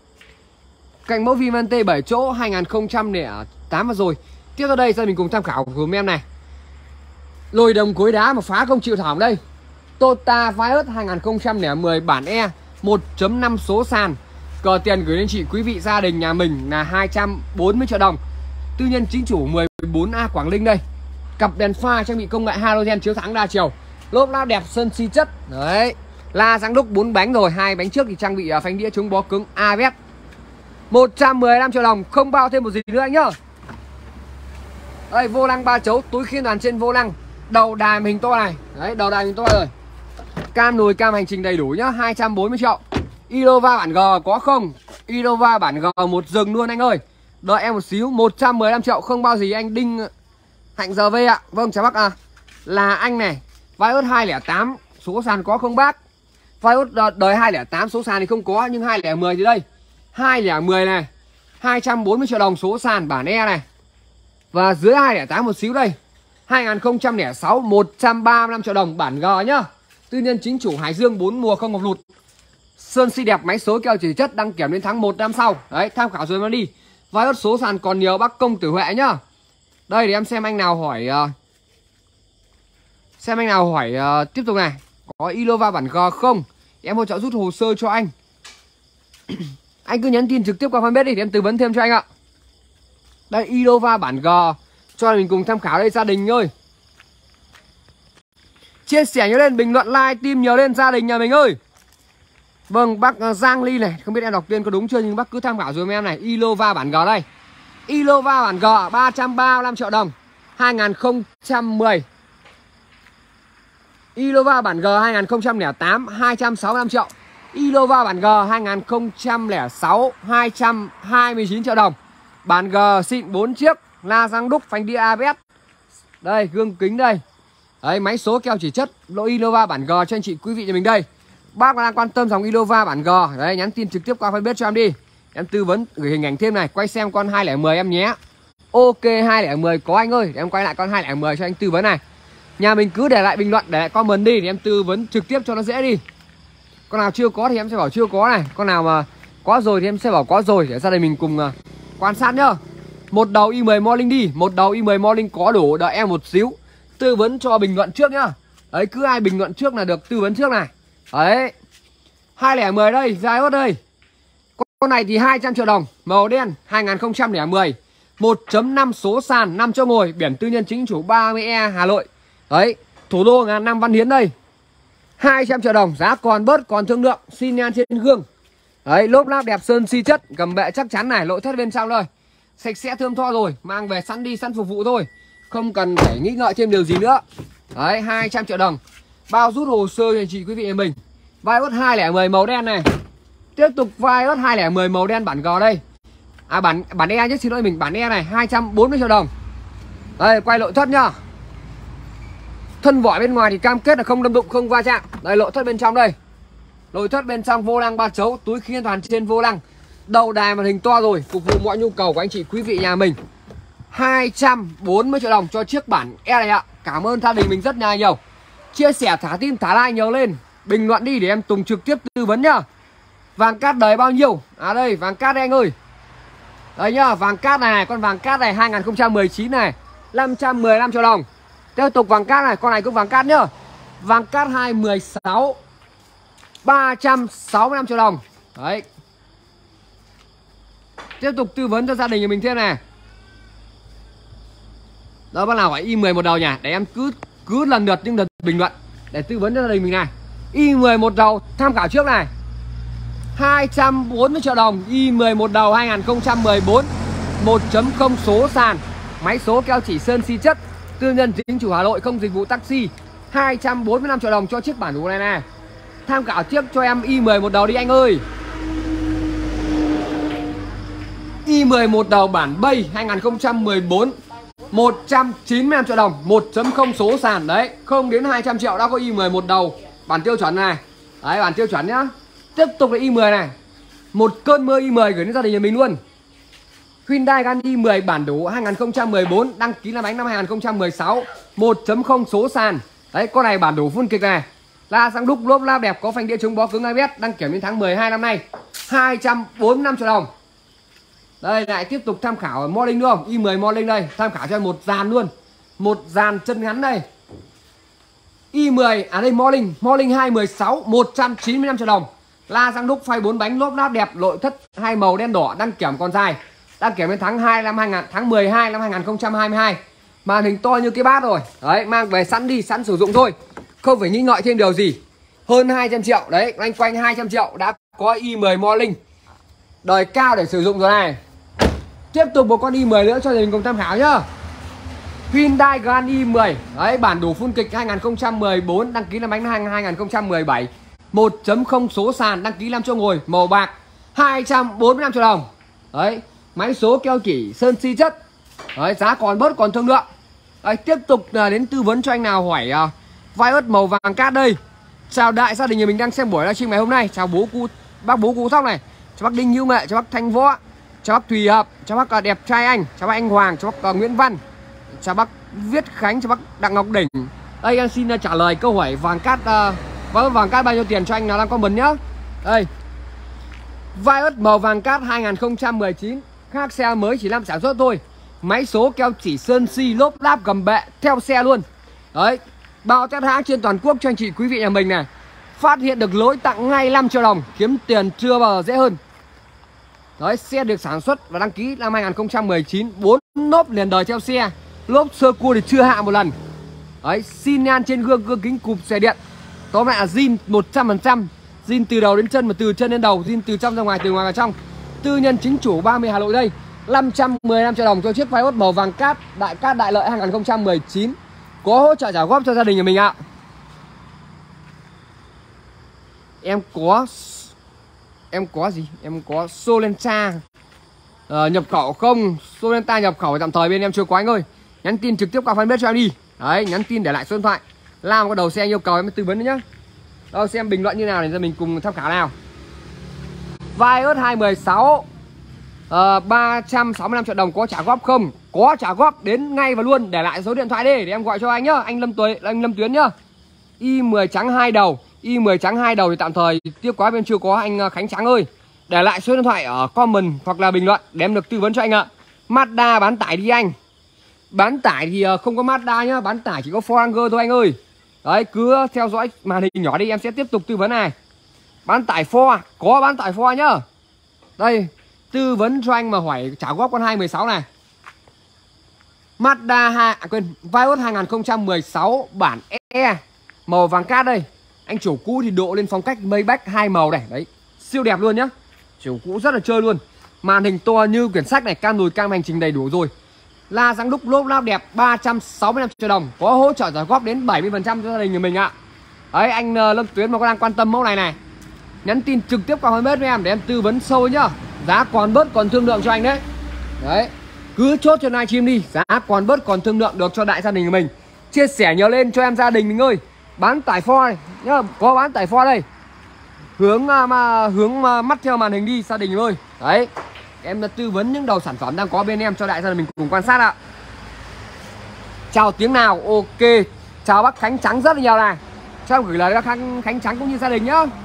Cạnh mẫu Vivante bảy chỗ hai nghìn không trăm lẻ tám vào rồi. Tiếp theo đây gia mình cùng tham khảo của em này. Lồi đồng cối đá mà phá không chịu thỏm đây. Toyota Vios hai nghìn không trăm lẻ mười bản E, một chấm năm số sàn. Cờ tiền gửi đến chị quý vị gia đình nhà mình là hai trăm bốn mươi triệu đồng. Tư nhân chính chủ mười bốn A Quảng Ninh đây. Cặp đèn pha trang bị công nghệ halogen chiếu sáng đa chiều. Lốp láp đẹp, sơn xi chất. Đấy. La răng đúc bốn bánh rồi, hai bánh trước thì trang bị phanh đĩa chống bó cứng a bê ét. một trăm mười lăm triệu đồng, không bao thêm một gì nữa anh nhá. Đây, vô lăng ba chấu, túi khiên đoàn trên vô lăng. Đầu đài hình to này. Đấy, đầu đài hình to rồi. Cam nồi cam hành trình đầy đủ nhá, hai trăm bốn mươi triệu. Innova bản G có không? Innova bản G một rừng luôn anh ơi. Đợi em một xíu, một trăm mười lăm triệu không bao gì anh Đinh Hạnh giờ vê ạ. Vâng, chào bác à. Là anh này, Vios hai không tám số sàn có không bác? Vios đời hai không tám số sàn thì không có, nhưng hai không một không thì đây. hai không một không này, hai trăm bốn mươi triệu đồng số sàn bản E này. Và dưới hai không tám một xíu đây, hai nghìn không trăm lẻ sáu, một trăm ba mươi lăm triệu đồng bản G nhá. Tư nhân chính chủ Hải Dương bốn mùa không ngọc lụt. Sơn xi đẹp, máy số keo chỉ chất, đăng kiểm đến tháng một năm sau. Đấy, tham khảo rồi mà đi. Vios số sàn còn nhiều bác Công Tử Huệ nhá. Đây để em xem anh nào hỏi uh, xem anh nào hỏi uh, tiếp tục này. Có Innova bản G không? Em hỗ trợ rút hồ sơ cho anh. Anh cứ nhắn tin trực tiếp qua fanpage đi để em tư vấn thêm cho anh ạ. Đây, Innova bản G cho mình cùng tham khảo đây gia đình ơi. Chia sẻ nhiều lên, bình luận, like, tim nhiều lên gia đình nhà mình ơi. Vâng, bác Giang Ly này, không biết em đọc tên có đúng chưa nhưng bác cứ tham khảo dùm em này. Innova bản G đây. Innova bản G ba trăm ba mươi lăm triệu đồng, hai nghìn không trăm mười. Innova bản G hai nghìn không trăm lẻ tám, hai trăm sáu mươi lăm triệu. Innova bản G hai nghìn không trăm lẻ sáu, hai trăm hai mươi chín triệu đồng. Bản G xịn bốn chiếc, la răng đúc, phanh đĩa a bê ét. Đây, gương kính đây. Đấy, máy số keo chỉ chất, lỗ Innova bản G cho anh chị quý vị nhà mình đây. Bác đang quan tâm dòng Innova bản G, đấy, nhắn tin trực tiếp qua fanpage cho em đi. Em tư vấn gửi hình ảnh thêm này, quay xem con hai không một không em nhé. Ok, hai không một không có anh ơi, để em quay lại con hai không một không cho anh tư vấn này. Nhà mình cứ để lại bình luận, để lại comment đi để em tư vấn trực tiếp cho nó dễ đi. Con nào chưa có thì em sẽ bảo chưa có này, con nào mà có rồi thì em sẽ bảo có rồi để gia đình mình cùng uh, quan sát nhá. Một đầu i mười Morning đi, một đầu i mười Morning có đủ, đợi em một xíu. Tư vấn cho bình luận trước nhá. Đấy, cứ ai bình luận trước là được tư vấn trước này. Đấy. hai không một không đây, Vios đây. Con này thì hai trăm triệu đồng, màu đen, hai nghìn không trăm lẻ mười. một chấm năm số sàn, năm chỗ ngồi, biển tư nhân chính chủ ba mươi E Hà Nội. Đấy, thủ đô ngàn năm Văn Hiến đây. hai trăm triệu đồng, giá còn bớt còn thương lượng, xi nhan trên gương. Đấy, lốp láp đẹp, sơn xi chất, gầm bệ chắc chắn này, nội thất bên trong đây. Sạch sẽ thơm tho rồi, mang về sẵn đi sẵn phục vụ thôi. Không cần phải nghĩ ngợi thêm điều gì nữa. Đấy, hai trăm triệu đồng. Bao rút hồ sơ cho anh chị quý vị mình. Vios hai không một không màu đen này. Tiếp tục Vios hai không một không màu đen bản G đây. À bản bản E chứ, xin lỗi mình, bản E này hai trăm bốn mươi triệu đồng. Đây, quay nội thất nhá. Thân vỏ bên ngoài thì cam kết là không đâm đụng, không va chạm. Đây, nội thất bên trong đây. nội thất bên trong vô lăng ba chấu, túi khí an toàn trên vô lăng, đầu đài màn hình to rồi, phục vụ mọi nhu cầu của anh chị quý vị nhà mình. Hai trăm bốn mươi triệu đồng cho chiếc bản E này ạ. Cảm ơn gia đình mình rất là nhiều. Chia sẻ, thả tim, thả like nhiều lên, bình luận đi để em Tùng trực tiếp tư vấn nhá. Vàng cát đời bao nhiêu? À đây, vàng cát đây anh ơi. Đây nhá, vàng cát này, con vàng cát này hai nghìn không trăm mười chín này, năm trăm mười lăm triệu đồng. Tiếp tục vàng cát này, con này cũng vàng cát nhá. Vàng cát hai mười sáu, ba trăm sáu mươi lăm triệu đồng. Đấy. Tiếp tục tư vấn cho gia đình nhà mình thêm này. Đó, bác nào phải Y mười một đầu nhỉ? Để em cứ cứ lần lượt những lượt bình luận để tư vấn cho gia đình mình này. Y mười một đầu tham khảo trước này, hai trăm bốn mươi triệu đồng. Y mười một đầu hai nghìn không trăm mười bốn, một chấm không số sàn, máy số keo chỉ sơn xi chất, tư nhân chính chủ Hà Nội, không dịch vụ taxi. Hai trăm bốn mươi lăm triệu đồng cho chiếc bản đủ này này. Tham khảo trước cho em Y mười một đầu đi anh ơi. Y mười một đầu bản Bay hai nghìn không trăm mười bốn, một trăm chín mươi lăm triệu đồng, một chấm không số sàn. Đấy, không đến hai trăm triệu đã có Y mười một đầu bản tiêu chuẩn này. Đấy, bản tiêu chuẩn nhá. Tiếp tục là Y mười này, một cơn mưa Y mười gửi đến gia đình nhà mình luôn. Hyundai Grand i mười bản đủ hai nghìn không trăm mười bốn, đăng ký làm bánh năm hai nghìn không trăm mười sáu, một chấm không số sàn. Đấy, con này bản đủ full kịch này. La xăng đúc, lốp láp đẹp, có phanh đĩa chống bó cứng a bê ét, đăng kiểm đến tháng mười hai năm nay. hai trăm bốn mươi lăm triệu đồng. Đây lại tiếp tục tham khảo Morning đúng không? Y mười Morning đây, tham khảo cho một dàn luôn. Một dàn chân ngắn đây. Y mười, à đây Morning, Morning hai mười sáu, một trăm chín mươi lăm triệu đồng. La xăng đúc, phay bốn bánh, lốp láp đẹp, nội thất hai màu đen đỏ, đăng kiểm còn dài. Đăng kiểm đến tháng hai năm hai nghìn, tháng mười hai năm hai nghìn không trăm hai mươi hai. Màn hình to như cái bát rồi. Đấy, mang về sẵn đi, sẵn sử dụng thôi. Không phải nghi ngợi thêm điều gì. Hơn hai trăm triệu, đấy, loanh quanh hai trăm triệu đã có Y mười Morning. Đời cao để sử dụng rồi này. Tiếp tục một con Y mười nữa cho gia đình cùng tham khảo nhá. Hyundai Grand i mười, đấy, bản đủ full kịch hai nghìn không trăm mười bốn, đăng ký làm bánh hai nghìn không trăm mười bảy, một chấm không số sàn, đăng ký năm chỗ ngồi, màu bạc, hai trăm bốn mươi lăm triệu đồng. Đấy, máy số keo chỉ sơn xi chất. Đấy, giá còn bớt còn thương lượng. Đấy, tiếp tục là đến tư vấn cho anh nào hỏi uh, vai ớt màu vàng cát đây. Chào đại gia đình nhà mình đang xem buổi livestream ngày hôm nay. Chào bố cu, bác bố cu Tóc này, chào bác Đinh Hữu Nghệ, chào bác Thanh Võ, chào bác Thùy Hợp, chào bác uh, đẹp trai anh, chào bác Anh Hoàng, chào bác uh, Nguyễn Văn, chào bác Viết Khánh, chào bác Đặng Ngọc Đỉnh. Đây em xin uh, trả lời câu hỏi vàng cát uh, vàng cát bao nhiêu tiền cho anh nào đang comment nhá. Đây, vai ớt màu vàng cát hai nghìn không trăm mười chín, khác xe mới chỉ làm sản xuất thôi. Máy số keo chỉ sơn xi, lốp láp gầm bệ theo xe luôn. Đấy, bao test hãng trên toàn quốc cho anh chị quý vị nhà mình này. Phát hiện được lỗi tặng ngay năm triệu đồng, kiếm tiền chưa bao giờ dễ hơn. Đấy, xe được sản xuất và đăng ký năm hai nghìn không trăm mười chín, bốn lốp liền đời theo xe. Lốp sơ cua thì chưa hạ một lần. Đấy, xi nhan trên gương, gương kính cụp xe điện. Tóm lại là zin một trăm phần trăm, zin từ đầu đến chân và từ chân đến đầu, zin từ trong ra ngoài, từ ngoài vào trong. Tư nhân chính chủ ba mươi Hà Nội đây. năm trăm mười lăm triệu đồng cho chiếc Vios màu vàng cát, đại cát đại lợi hai nghìn không trăm mười chín. Có hỗ trợ trả góp cho gia đình nhà mình ạ. Em có Em có gì? Em có Solenta uh, nhập khẩu không? Solenta nhập khẩu tạm thời bên em chưa có anh ơi. Nhắn tin trực tiếp qua fanpage cho em đi. Đấy, nhắn tin để lại số điện thoại. Làm có đầu xe yêu cầu em tư vấn nữa nhá. Đâu xem bình luận như nào để cho mình cùng tham khảo nào. Vios hai mười sáu uh, ba trăm sáu mươi lăm triệu đồng có trả góp không? Có trả góp, đến ngay và luôn, để lại số điện thoại đi để em gọi cho anh nhá, anh Lâm Tuấn, anh Lâm Tuyến nhá. Y mười trắng hai đầu, Y mười trắng hai đầu thì tạm thời tiếp quá bên chưa có anh Khánh Trắng ơi. Để lại số điện thoại ở comment hoặc là bình luận để em được tư vấn cho anh ạ. Mazda bán tải đi anh. Bán tải thì không có Mazda nhá, bán tải chỉ có Ford Ranger thôi anh ơi. Đấy, cứ theo dõi màn hình nhỏ đi, em sẽ tiếp tục tư vấn này. Bán tải Ford, có bán tải Ford nhá. Đây, tư vấn cho anh mà hỏi trả góp con hai mười sáu này. Mazda hai, à, quên, Vios hai nghìn không trăm mười sáu bản E màu vàng cát đây. Anh chủ cũ thì độ lên phong cách Maybach hai màu này, đấy, siêu đẹp luôn nhá. Chủ cũ rất là chơi luôn. Màn hình to như quyển sách này, cam đùi cam hành trình đầy đủ rồi. La răng đúc, lốp láp đẹp, ba trăm sáu mươi lăm triệu đồng, có hỗ trợ trả góp đến bảy mươi phần trăm cho gia đình nhà mình ạ. Đấy, anh uh, Lâm Tuyến mà có đang quan tâm mẫu này này, nhắn tin trực tiếp qua fanpage với em để em tư vấn sâu nhá. Giá còn bớt còn thương lượng cho anh đấy. Đấy, cứ chốt cho livestream đi, giá còn bớt còn thương lượng được cho đại gia đình của mình. Chia sẻ nhiều lên cho em gia đình mình ơi. Bán tải Ford này nhá, có bán tải Ford đây. hướng mà hướng mắt theo màn hình đi gia đình ơi. Đấy, em đã tư vấn những đầu sản phẩm đang có bên em cho đại gia đình mình cùng quan sát ạ. Chào tiếng nào, ok. Chào bác Khánh Trắng rất là nhiều này. Cho em gửi lời bác Khánh, Khánh Trắng cũng như gia đình nhá.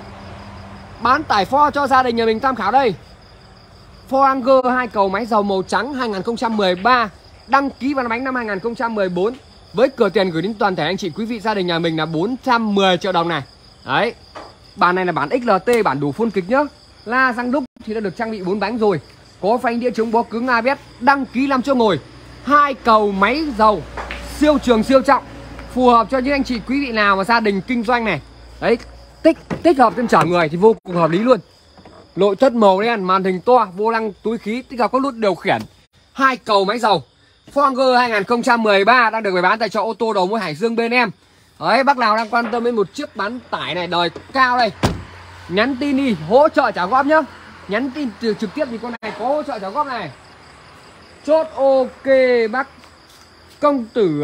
Bán tải Ford cho gia đình nhà mình tham khảo đây. Ford Ranger hai cầu máy dầu màu trắng hai nghìn không trăm mười ba, đăng ký và bánh năm hai nghìn không trăm mười bốn. Với cửa tiền gửi đến toàn thể anh chị quý vị gia đình nhà mình là bốn trăm mười triệu đồng này. Đấy. Bản này là bản ích lờ tê, bản đủ phun kịch nhá. La răng đúc thì đã được trang bị bốn bánh rồi. Có phanh đĩa chống bó cứng a bê ét, đăng ký năm chỗ ngồi, hai cầu máy dầu siêu trường siêu trọng, phù hợp cho những anh chị quý vị nào mà gia đình kinh doanh này. Đấy, tích tích hợp trên chở người thì vô cùng hợp lý luôn. Nội thất màu đen, màn hình to, vô lăng túi khí, tích hợp các nút điều khiển, hai cầu máy dầu. Ford Ranger hai nghìn không trăm mười ba đang được bày bán tại chợ ô tô đầu mối Hải Dương bên em. Đấy, bác nào đang quan tâm đến một chiếc bán tải này đời cao đây, nhắn tin đi, hỗ trợ trả góp nhá. Nhắn tin từ trực tiếp thì con này có hỗ trợ trả góp này. Chốt ok bác công tử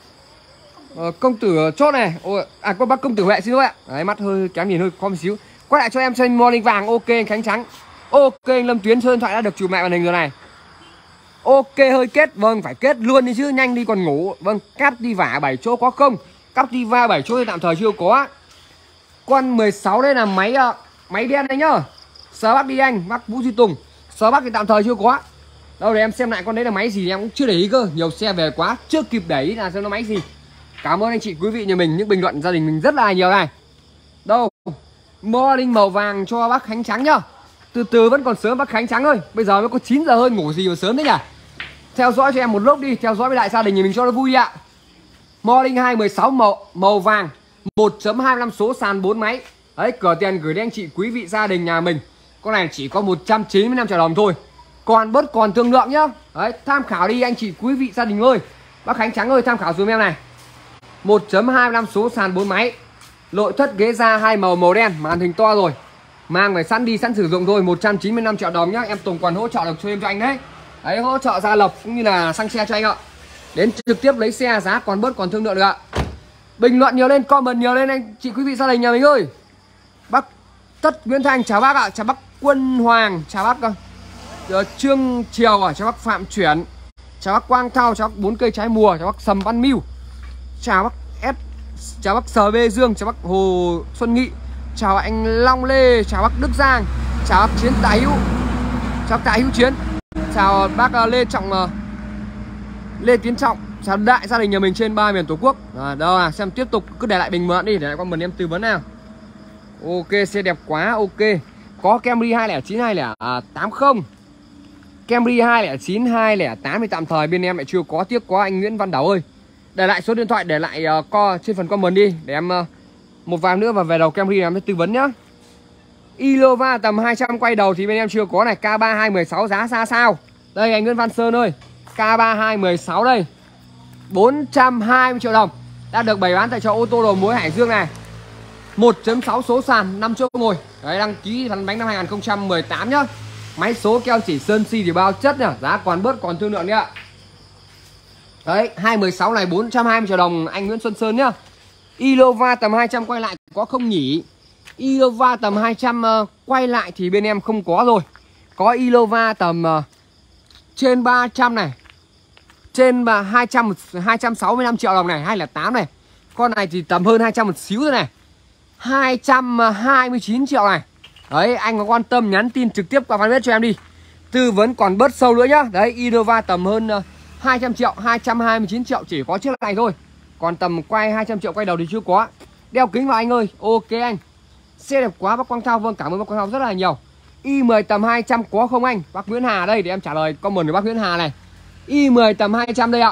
uh, công tử chốt này. Ôi, à con bác công tử Huệ xin lỗi ạ. Đấy, mắt hơi kém nhìn hơi có một xíu. Quay lại cho em xem morning vàng. Ok anh Khánh Trắng. Ok anh Lâm Tuyến, số điện thoại đã được chụp mẹ màn hình rồi này. Ok hơi kết, vâng phải kết luôn đi chứ, nhanh đi còn ngủ. Vâng, Captiva bảy chỗ có không? Captiva bảy chỗ thì tạm thời chưa có. Con mười sáu đây là máy uh, máy đen đấy nhá. Sờ bác đi anh, bác Vũ Duy Tùng. Sờ bác thì tạm thời chưa có. Đâu để em xem lại con đấy là máy gì em cũng chưa để ý cơ. Nhiều xe về quá, chưa kịp để ý là xem nó máy gì. Cảm ơn anh chị quý vị nhà mình, những bình luận gia đình mình rất là nhiều này. Đâu, morning màu vàng cho bác Khánh Trắng nhá. Từ từ vẫn còn sớm bác Khánh Trắng ơi. Bây giờ mới có chín giờ hơn, ngủ gì mà sớm thế nhỉ. Theo dõi cho em một lúc đi, theo dõi với lại gia đình nhà mình cho nó vui ạ. Morning hai mười sáu màu, màu vàng, một chấm hai mươi lăm số sàn bốn máy. Đấy, cửa tiền gửi đến anh chị quý vị gia đình nhà mình. Con này chỉ có một trăm chín mươi lăm triệu đồng thôi. Còn bớt còn thương lượng nhá. Đấy, tham khảo đi anh chị quý vị gia đình ơi. Bác Khánh Trắng ơi, tham khảo dùm em này. một chấm hai mươi lăm số sàn bốn máy. Nội thất ghế da hai màu màu đen, màn hình to rồi. Mang về sẵn đi sẵn sử dụng thôi, một trăm chín mươi lăm triệu đồng nhá. Em Tùng còn hỗ trợ được cho em cho anh đấy. Đấy, hỗ trợ gia lộc cũng như là xăng xe cho anh ạ. Đến trực tiếp lấy xe, giá còn bớt còn thương lượng được ạ. Bình luận nhiều lên, comment nhiều lên anh chị quý vị gia đình nhà mình ơi. Bác Tất Nguyễn Thanh chào bác ạ, chào bác Quân Hoàng, chào bác uh, Trương Triều, chào bác Phạm Chuyển, chào bác Quang Thao, chào bác Bốn Cây Trái Mùa, chào bác Sầm Văn Mưu, chào bác S, chào bác Sờ Bê Dương, chào bác Hồ Xuân Nghị, chào anh Long Lê, chào bác Đức Giang, chào bác Chiến Tài Hữu, chào Tài Hữu Chiến, chào bác uh, Lê Trọng uh, Lê Tiến Trọng, chào đại gia đình nhà mình trên ba miền Tổ quốc. À, đâu à, xem tiếp tục cứ để lại bình luận đi để lại comment em tư vấn nào. Ok, xe đẹp quá, ok. Có Camry hai không chín hai không tám không. Camry hai không chín hai không tám thì tạm thời bên em lại chưa có, tiếc quá anh Nguyễn Văn Đảo ơi. Để lại số điện thoại, để lại uh, co trên phần comment đi để em uh, một vài nữa và về đầu Camry em sẽ tư vấn nhá. Innova tầm hai trăm quay đầu thì bên em chưa có này. K ba hai một sáu giá ra sao? Đây anh Nguyễn Văn Sơn ơi, K ba hai một sáu đây, bốn trăm hai mươi triệu đồng. Đã được bày bán tại chợ ô tô đầu mối Hải Dương này. một chấm sáu số sàn, năm chỗ ngồi. Đấy, đăng ký phần bánh năm hai nghìn không trăm mười tám nhá. Máy số keo chỉ sơn xi thì bao chất nhá, giá còn bớt còn thương lượng đấy ạ. Đấy, hai một sáu này bốn trăm hai mươi triệu đồng anh Nguyễn Xuân Sơn nhá. Innova tầm hai trăm quay lại có không nhỉ? Innova tầm hai trăm uh, quay lại thì bên em không có rồi. Có Innova tầm uh, trên ba trăm này. Trên mà hai trăm hai trăm sáu mươi lăm triệu đồng này, hai không tám này. Con này thì tầm hơn hai trăm một xíu rồi này. hai trăm hai mươi chín triệu này. Đấy, anh có quan tâm nhắn tin trực tiếp qua fanpage cho em đi. Tư vấn còn bớt sâu nữa nhá. Đấy, Innova tầm hơn uh, hai trăm triệu, hai trăm hai mươi chín triệu chỉ có chiếc này thôi. Còn tầm quay hai trăm triệu quay đầu thì chưa có. Đeo kính vào anh ơi. Ok anh. Xe đẹp quá bác Quang Thao. Vâng, cảm ơn bác Quang Thao rất là nhiều. i mười tầm hai trăm có không anh? Bác Nguyễn Hà đây để em trả lời comment của bác Nguyễn Hà này. i mười tầm hai trăm đây ạ.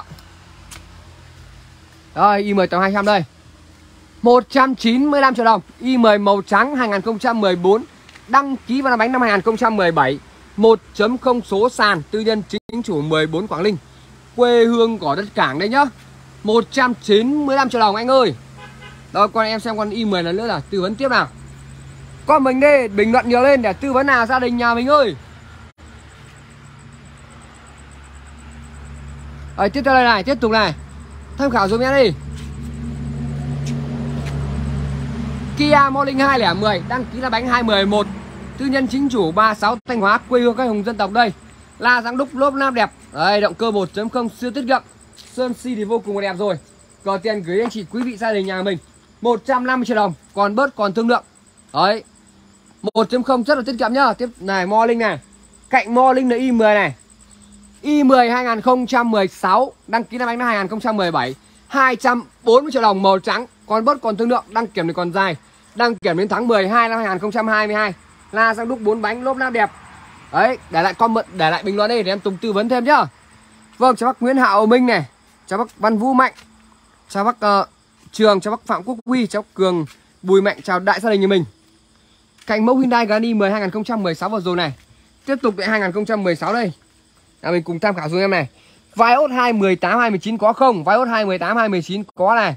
Rồi, i mười tầm hai trăm đây. một trăm chín mươi lăm triệu đồng. i mười màu trắng hai nghìn không trăm mười bốn. Đăng ký vào bánh năm hai nghìn không trăm mười bảy. một chấm không số sàn, tư nhân chính chủ mười bốn Quảng Ninh. Quê hương của đất cảng đây nhá. một trăm chín mươi lăm triệu đồng anh ơi. Rồi con em xem con i mười lần nữa là tư vấn tiếp nào. Con mình đi, bình luận nhiều lên để tư vấn nào gia đình nhà mình ơi. Rồi tiếp theo đây này, tiếp tục này. Tham khảo giúp em đi. Kia Morning hai không một không, đăng ký là bánh hai một một, tư nhân chính chủ ba sáu Thanh Hóa, quê hương các hùng dân tộc đây. La răng đúc lốp nam đẹp. Đây, động cơ một chấm không siêu tiết kiệm. Sơn xi thì vô cùng đẹp rồi. Có tiền gửi anh chị quý vị gia đình nhà mình một trăm năm mươi triệu đồng, còn bớt còn thương lượng. Đấy. một chấm không rất là tiết kiệm nhá. Tiếp này Morning này. Cạnh Morning là i mười này. i mười hai không một sáu, đăng ký năm bánh năm hai không một bảy, hai trăm bốn mươi triệu đồng, màu trắng, còn bớt còn thương lượng, đăng kiểm thì còn dài. Đăng kiểm đến tháng mười hai năm hai không hai hai. La răng đúc bốn bánh, lốp nam đẹp. Đấy, để lại comment, để lại bình luận đây để em Tùng tư vấn thêm nhá. Vâng, chào bác Nguyễn Hạo Minh này, chào bác Văn Vũ Mạnh, chào bác uh, Trường, chào bác Phạm Quốc Huy, chào bác Cường, Bùi Mạnh, chào đại gia đình nhà mình. Cạnh mẫu Hyundai Grand i mười hai không một sáu vào rồi này. Tiếp tục tại hai không một sáu đây. À, mình cùng tham khảo xuống em này. Vios hai một tám hai chín có không? Vios hai một tám hai chín có này.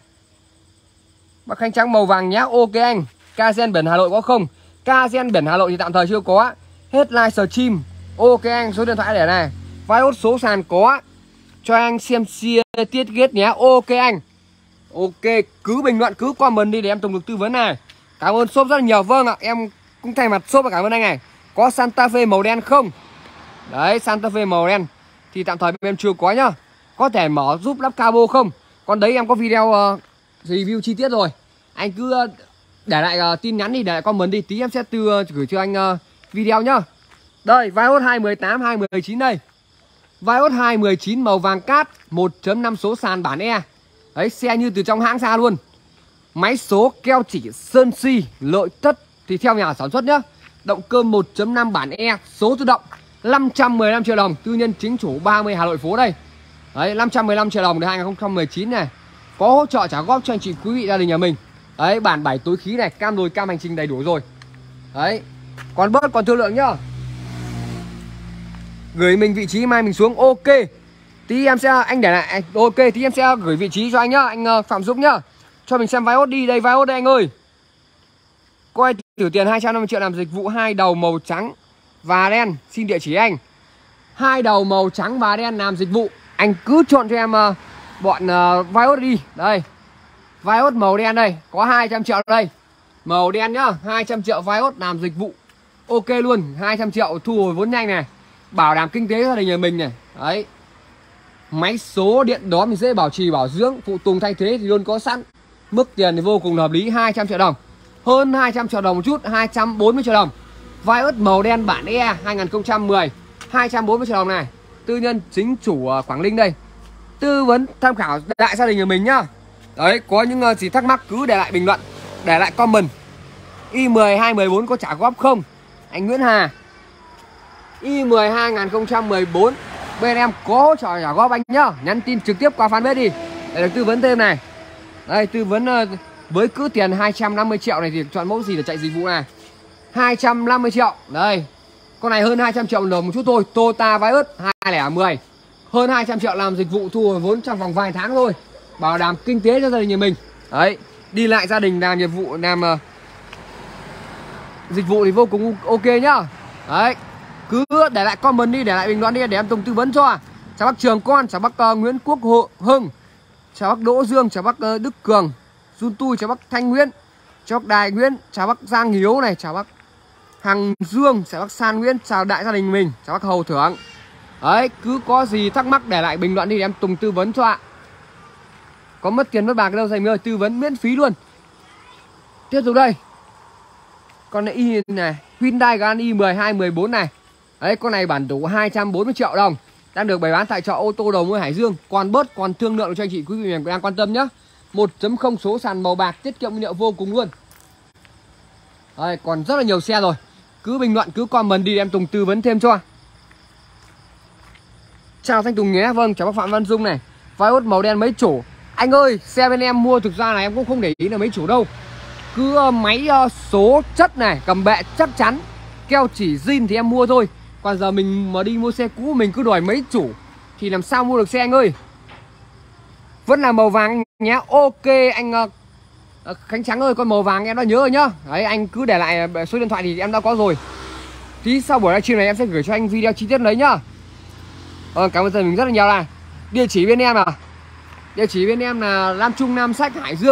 Bác Khánh Trắng màu vàng nhá, ok anh. Kaizen biển Hà Nội có không? Kaizen biển Hà Nội thì tạm thời chưa có. Headline stream, ok anh, số điện thoại để này. Vios số sàn có. Cho anh xem chia tiết ghét nhé, ok anh. Ok, cứ bình luận, cứ comment đi để em Tùng được tư vấn này. Cảm ơn shop rất là nhiều. Vâng ạ, em cũng thay mặt shop và cảm ơn anh này. Có Santa Fe màu đen không? Đấy, Santa Fe màu đen thì tạm thời em chưa có nhá. Có thể mở giúp lắp cabo không? Còn đấy em có video uh, review chi tiết rồi. Anh cứ uh, để lại uh, tin nhắn đi, để lại comment đi. Tí em sẽ tư, uh, gửi cho anh uh, video nhá. Đây, Vios hai một tám hai một chín đây. Vios hai một chín màu vàng cát, một chấm năm số sàn bản E. Đấy, xe như từ trong hãng ra luôn. Máy số keo chỉ sơn xi, nội thất thì theo nhà sản xuất nhá. Động cơ một chấm năm bản E, số tự động, năm trăm mười lăm triệu đồng, tư nhân chính chủ ba mươi Hà Nội phố đây. Đấy, năm trăm mười lăm triệu đồng để hai không một chín này. Có hỗ trợ trả góp cho anh chị quý vị gia đình nhà mình. Đấy, bản bảy tối khí này, cam đồi cam hành trình đầy đủ rồi. Đấy. Còn bớt còn thương lượng nhá. Gửi mình vị trí mai mình xuống, ok. Tí em sẽ anh để lại, ok, tí em sẽ gửi vị trí cho anh nhá, anh Phạm Dũng nhá. Cho mình xem Vios đi, đây Vios đây anh ơi. Coi thử tiền hai trăm năm mươi triệu làm dịch vụ hai đầu màu trắng và đen, xin địa chỉ anh. Hai đầu màu trắng và đen làm dịch vụ. Anh cứ chọn cho em uh, bọn uh, Vios đi. Đây. Vios màu đen đây, có hai trăm triệu đây. Màu đen nhá, hai trăm triệu Vios làm dịch vụ. Ok luôn, hai trăm triệu thu hồi vốn nhanh này. Bảo đảm kinh tế gia đình nhà mình này. Đấy. Máy số điện đó mình dễ bảo trì bảo dưỡng, phụ tùng thay thế thì luôn có sẵn. Mức tiền thì vô cùng hợp lý, hai trăm triệu đồng. Hơn hai trăm triệu đồng một chút, hai trăm bốn mươi triệu đồng. Vios màu đen bản E hai không một không, hai trăm bốn mươi triệu đồng này. Tư nhân chính chủ Quảng Ninh đây. Tư vấn tham khảo đại gia đình nhà mình nhá. Đấy, có những gì thắc mắc cứ để lại bình luận, để lại comment. i mười hai một bốn có trả góp không? Anh Nguyễn Hà. i mười hai không một bốn bên em có hỗ trợ trả góp anh nhá. Nhắn tin trực tiếp qua fanpage đi để được tư vấn thêm này. Đây, tư vấn với cứ tiền hai trăm năm mươi triệu này thì chọn mẫu gì để chạy dịch vụ này. Hai trăm năm mươi triệu. Đây. Con này hơn hai trăm triệu đồng một chút thôi. Toyota Vios hai không một không. Hơn hai trăm triệu làm dịch vụ thu hồi vốn trong vòng vài tháng thôi. Bảo đảm kinh tế cho gia đình nhà mình. Đấy. Đi lại gia đình làm nhiệm vụ, làm uh, dịch vụ thì vô cùng ok nhá. Đấy. Cứ để lại comment đi, để lại bình luận đi để em Tùng tư vấn cho. Chào bác Trường Con, chào bác uh, Nguyễn Quốc Hộ Hưng, chào bác Đỗ Dương, chào bác uh, Đức Cường, Jun Tui, chào bác Thanh Nguyễn, chào bác Đài Nguyễn, chào bác Giang Hiếu này, chào bác Hằng Dương, chào bác San Nguyễn, chào đại gia đình mình, chào bác Hầu Thưởng. Đấy, cứ có gì thắc mắc để lại bình luận đi để em Tùng tư vấn cho ạ. Có mất tiền mất bạc đâu dành ơi, tư vấn miễn phí luôn. Tiếp tục đây. Con này y này, Hyundai Grand i mười hai một bốn này. Đấy, con này bản đủ hai trăm bốn mươi triệu đồng. Đang được bày bán tại chợ ô tô đầu mối Hải Dương. Còn bớt còn thương lượng cho anh chị quý vị mình đang quan tâm nhá. một chấm không số sàn màu bạc, tiết kiệm nguyên liệu vô cùng luôn. Đây, còn rất là nhiều xe rồi. Cứ bình luận, cứ comment đi em Tùng tư vấn thêm cho. Chào Thanh Tùng nhé. Vâng, chào bác Phạm Văn Dung này. Vios màu đen mấy chủ. Anh ơi, xe bên em mua thực ra là em cũng không để ý là mấy chủ đâu. Cứ uh, máy uh, số chất này, cầm bệ chắc chắn, keo chỉ zin thì em mua thôi. Còn giờ mình mà đi mua xe cũ mình cứ đòi mấy chủ thì làm sao mua được xe anh ơi. Vẫn là màu vàng nhé. Ok anh uh, Khánh Trắng ơi, con màu vàng em đã nhớ rồi nhá. Đấy, anh cứ để lại số điện thoại thì em đã có rồi. Tí sau buổi livestream này em sẽ gửi cho anh video chi tiết đấy nhá. Ờ, cảm ơn mình rất là nhiều này. Địa chỉ bên em à? Địa chỉ bên em là Nam Trung, Nam Sách, Hải Dương.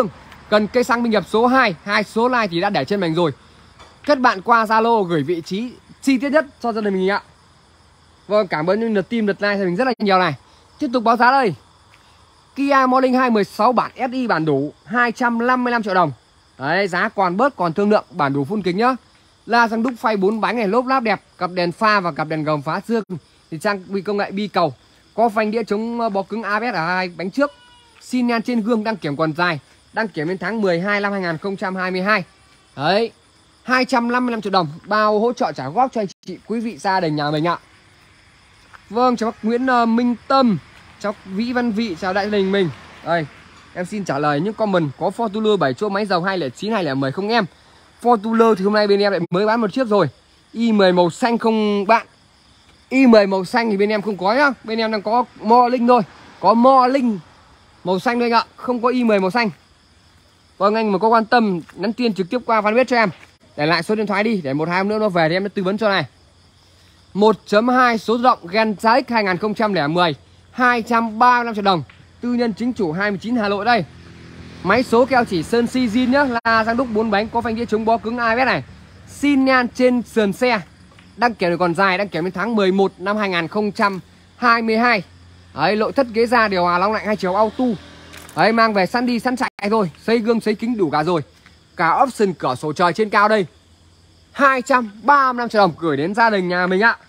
Cần cây xăng mình nhập số hai, hai số like thì đã để trên màn hình rồi. Kết bạn qua Zalo gửi vị trí chi tiết nhất cho gia đình mình ạ. Vâng, cảm ơn những lượt tim lượt like thì mình rất là nhiều này. Tiếp tục báo giá đây. Kia Morning hai mười sáu bản ét i bản đủ hai trăm năm mươi lăm triệu đồng. Đấy, giá còn bớt còn thương lượng, bản đủ full kính nhá. La răng đúc phay bốn bánh này, lốp láp đẹp, cặp đèn pha và cặp đèn gầm phá xương. Thì trang bị công nghệ bi cầu, có phanh đĩa chống bó cứng a bê ét ở hai bánh trước. Xin nhan trên gương, đăng kiểm quần dài, đăng kiểm đến tháng mười hai năm hai nghìn không trăm hai mươi hai. Đấy, hai trăm năm mươi lăm triệu đồng, bao hỗ trợ trả góp cho anh chị quý vị gia đình nhà mình ạ. Vâng, chào bác Nguyễn uh, Minh Tâm, chào Vĩ Văn Vị, chào đại gia đình mình. Đây, em xin trả lời những comment có Fortuner bảy chỗ máy dầu hai không chín hai không một không em. Fortuner thì hôm nay bên em lại mới bán một chiếc rồi. i mười màu xanh không bạn. i mười màu xanh thì bên em không có nhá. Bên em đang có Mo Linh thôi. Có Mo Linh màu xanh thôi anh ạ, không có i mười màu xanh. Vâng, anh mà có quan tâm nhắn tin trực tiếp qua fanpage cho em. Để lại số điện thoại đi, để một hai hôm nữa nó về thì em sẽ tư vấn cho này. một chấm hai số tự động Gen X hai nghìn không trăm lẻ mười, hai trăm ba mươi lăm triệu đồng. Tư nhân chính chủ hai mươi chín Hà Nội đây. Máy số keo chỉ sơn si zin nhá, là răng đúc bốn bánh, có phanh đĩa chống bó cứng a bê ét này. Xin nhan trên sườn xe. Đăng kiểm còn dài, đăng kiểm đến tháng mười một năm hai nghìn không trăm hai mươi hai. Đấy, nội thất ghế da điều hòa long lạnh hai chiều auto. Đấy, mang về sẵn đi sẵn chạy thôi, xây gương xây kính đủ cả rồi. Cả option cửa sổ trời trên cao đây. hai trăm ba mươi lăm triệu đồng gửi đến gia đình nhà mình ạ.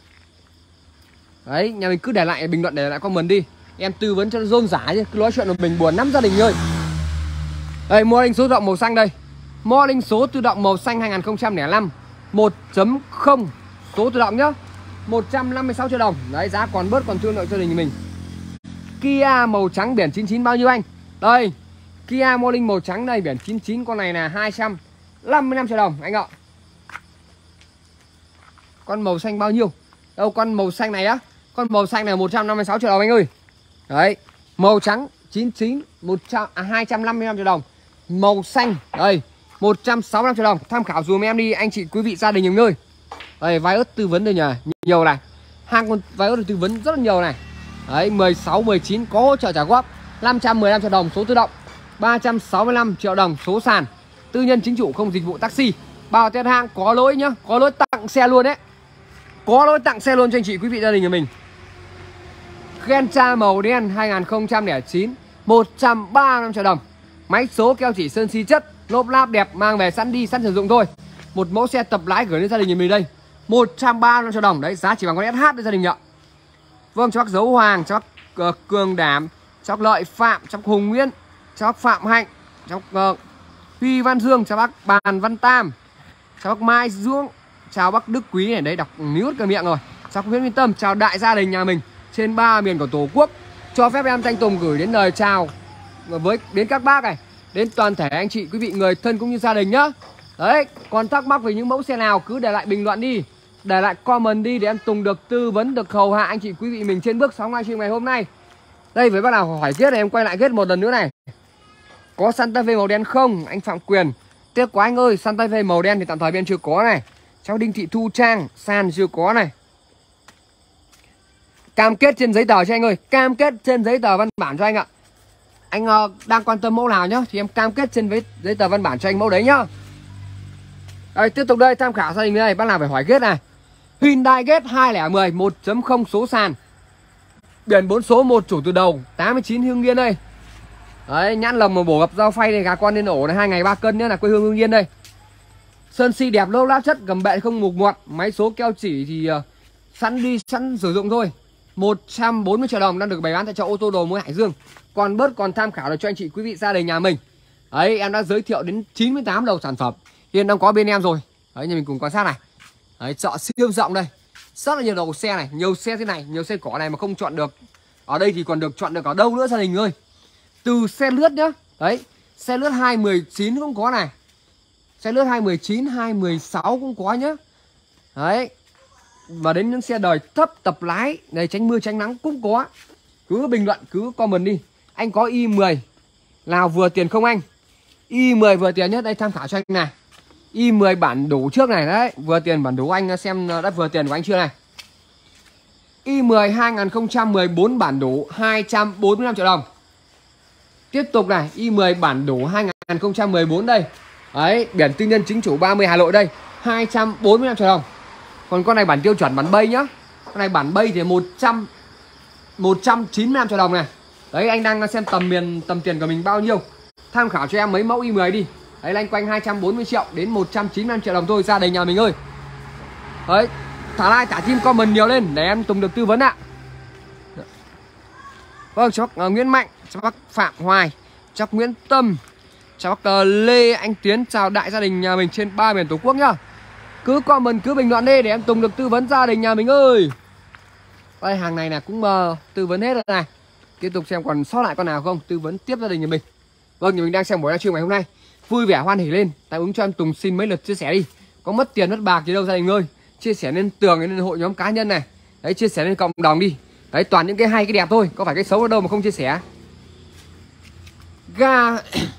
Đấy, nhà mình cứ để lại bình luận, để lại comment đi, em tư vấn cho nó rôm rả chứ, cứ nói chuyện một mình buồn lắm gia đình ơi. Đây, Morning số tự động màu xanh đây. Morning số tự động màu xanh hai nghìn không trăm lẻ năm, một chấm không số tự động nhá, một trăm năm mươi sáu triệu đồng. Đấy, giá còn bớt còn thương lượng cho gia đình mình. Kia màu trắng biển chín chín bao nhiêu anh? Đây, Kia Morning màu trắng đây, biển chín chín, con này là hai trăm năm mươi lăm triệu đồng anh ạ. Con màu xanh bao nhiêu? Đâu, con màu xanh này á, con màu xanh này một trăm năm mươi sáu triệu đồng anh ơi. Đấy, màu trắng chín chín một trăm à, hai trăm năm mươi lăm triệu đồng. Màu xanh đây một trăm sáu mươi lăm triệu đồng. Tham khảo dùm em đi anh chị quý vị gia đình nhiều nơi. Đây, vai ớt tư vấn đây nhỉ, nhiều này. Hàng con vai ớt tư vấn rất là nhiều này. Đấy, mười sáu mười chín có hỗ trợ trả góp, năm trăm mười lăm triệu đồng số tự động, ba trăm sáu mươi lăm triệu đồng số sàn. Tư nhân chính chủ không dịch vụ taxi. Bao test hãng có lỗi nhá, có lỗi tặng xe luôn đấy. Có lỗi tặng xe luôn cho anh chị quý vị gia đình của mình. Gentra màu đen hai nghìn không trăm lẻ chín, một trăm ba mươi lăm triệu đồng. Máy số keo chỉ sơn xi chất, lốp láp đẹp, mang về sẵn đi sẵn sử dụng thôi. Một mẫu xe tập lái gửi đến gia đình nhà mình đây, một trăm ba mươi lăm triệu đồng. Đấy, giá chỉ bằng con ét hát đấy gia đình ạ. Vâng, cho bác Dấu Hoàng, cho bác uh, Cường Đảm, cho bác Lợi Phạm, cho bác Hùng Nguyễn, cho bác Phạm Hạnh, cho bác uh, Huy Văn Dương, cho bác Bàn Văn Tam, cho bác Mai Dương, chào bác Đức Quý này, đấy đọc níu cả miệng rồi. Chào bác Nguyễn Minh Tâm, chào đại gia đình nhà mình trên ba miền của Tổ quốc. Cho phép em Thanh Tùng gửi đến lời chào với đến các bác này, đến toàn thể anh chị quý vị người thân cũng như gia đình nhá. Đấy, còn thắc mắc về những mẫu xe nào cứ để lại bình luận đi, để lại comment đi, để em Tùng được tư vấn, được hầu hạ anh chị quý vị mình trên bước sóng livestream ngày hôm nay. Đây, với bác nào hỏi ghét này, em quay lại ghét một lần nữa này. Có Santa Fe màu đen không? Anh Phạm Quyền. Tiếc quá anh ơi, Santa Fe màu đen thì tạm thời bên chưa có này. Cháu Đinh Thị Thu Trang, sàn chưa có này. Cam kết trên giấy tờ cho anh ơi, cam kết trên giấy tờ văn bản cho anh ạ. Anh uh, đang quan tâm mẫu nào nhá, thì em cam kết trên giấy tờ văn bản cho anh mẫu đấy nhá. Đây, tiếp tục đây, tham khảo gia đình đây, bác nào phải hỏi ghét này. Hyundai Getz hai không một không, một chấm không số sàn. Biển bốn số, một chủ từ đầu, tám mươi chín Hưng Yên đây. Đấy, nhãn lồng mà bổ gập dao phay này, gà con lên ổ này, hai ngày ba cân nữa là quê hương Hưng Yên đây. Sơn xi đẹp, lốp láp chất, gầm bệ không mục ngoặt, máy số keo chỉ thì uh, sẵn đi sẵn sử dụng thôi. một trăm bốn mươi triệu đồng đang được bày bán tại chợ ô tô Đồ Mối Hải Dương. Còn bớt còn tham khảo được cho anh chị quý vị gia đình nhà mình. Đấy, em đã giới thiệu đến chín mươi tám đầu sản phẩm hiện đang có bên em rồi. Đấy, nhà mình cùng quan sát này. Đấy, chợ siêu rộng đây, rất là nhiều đầu xe này, nhiều xe thế này, nhiều xe cỏ này mà không chọn được ở đây thì còn được chọn được ở đâu nữa gia đình ơi. Từ xe lướt nhá, đấy, xe lướt hai mười chín cũng có này, xe lướt hai mười chín, hai mười sáu cũng có nhá. Đấy, và đến những xe đời thấp tập lái này, tránh mưa tránh nắng cũng có. Cứ bình luận, cứ comment đi. Anh có i mười nào vừa tiền không anh? i mười vừa tiền nhất, đây tham khảo cho anh này. i mười bản đủ trước này, đấy, vừa tiền bản đủ, anh xem đã vừa tiền của anh chưa này. i mười hai nghìn không trăm mười bốn bản đủ hai trăm bốn mươi lăm triệu đồng. Tiếp tục này, i mười bản đủ hai nghìn không trăm mười bốn đây. Đấy, biển tư nhân chính chủ ba mươi Hà Nội đây, hai trăm bốn mươi lăm triệu đồng. Còn con này bản tiêu chuẩn bản bay nhá. Con này bản bay thì một trăm một trăm chín mươi lăm triệu đồng này. Đấy, anh đang xem tầm miền tầm tiền của mình bao nhiêu. Tham khảo cho em mấy mẫu i mười đi. Đấy, loanh quanh hai trăm bốn mươi triệu đến một trăm chín mươi lăm triệu đồng thôi, gia đình nhà mình ơi. Đấy, thả like thả tim comment nhiều lên để em Tùng được tư vấn ạ. Vâng, cháu bác uh, Nguyễn Mạnh, cháu bác Phạm Hoài, cháu bác Nguyễn Tâm, cháu bác uh, Lê Anh Tiến, chào đại gia đình nhà mình trên ba miền Tổ quốc nhá. Cứ comment cứ bình luận đi để em Tùng được tư vấn gia đình nhà mình ơi. Đây, hàng này là cũng uh, tư vấn hết rồi này. Tiếp tục xem còn sót lại con nào không, tư vấn tiếp gia đình nhà mình. Vâng, nhà mình đang xem buổi livestream ngày hôm nay, vui vẻ hoan hỉ lên, tạm ứng cho em Tùng xin mấy lượt chia sẻ đi. Có mất tiền mất bạc gì đâu gia đình ơi. Chia sẻ lên tường, lên hội nhóm cá nhân này. Đấy, chia sẻ lên cộng đồng đi. Đấy, toàn những cái hay cái đẹp thôi, có phải cái xấu ở đâu mà không chia sẻ. Ga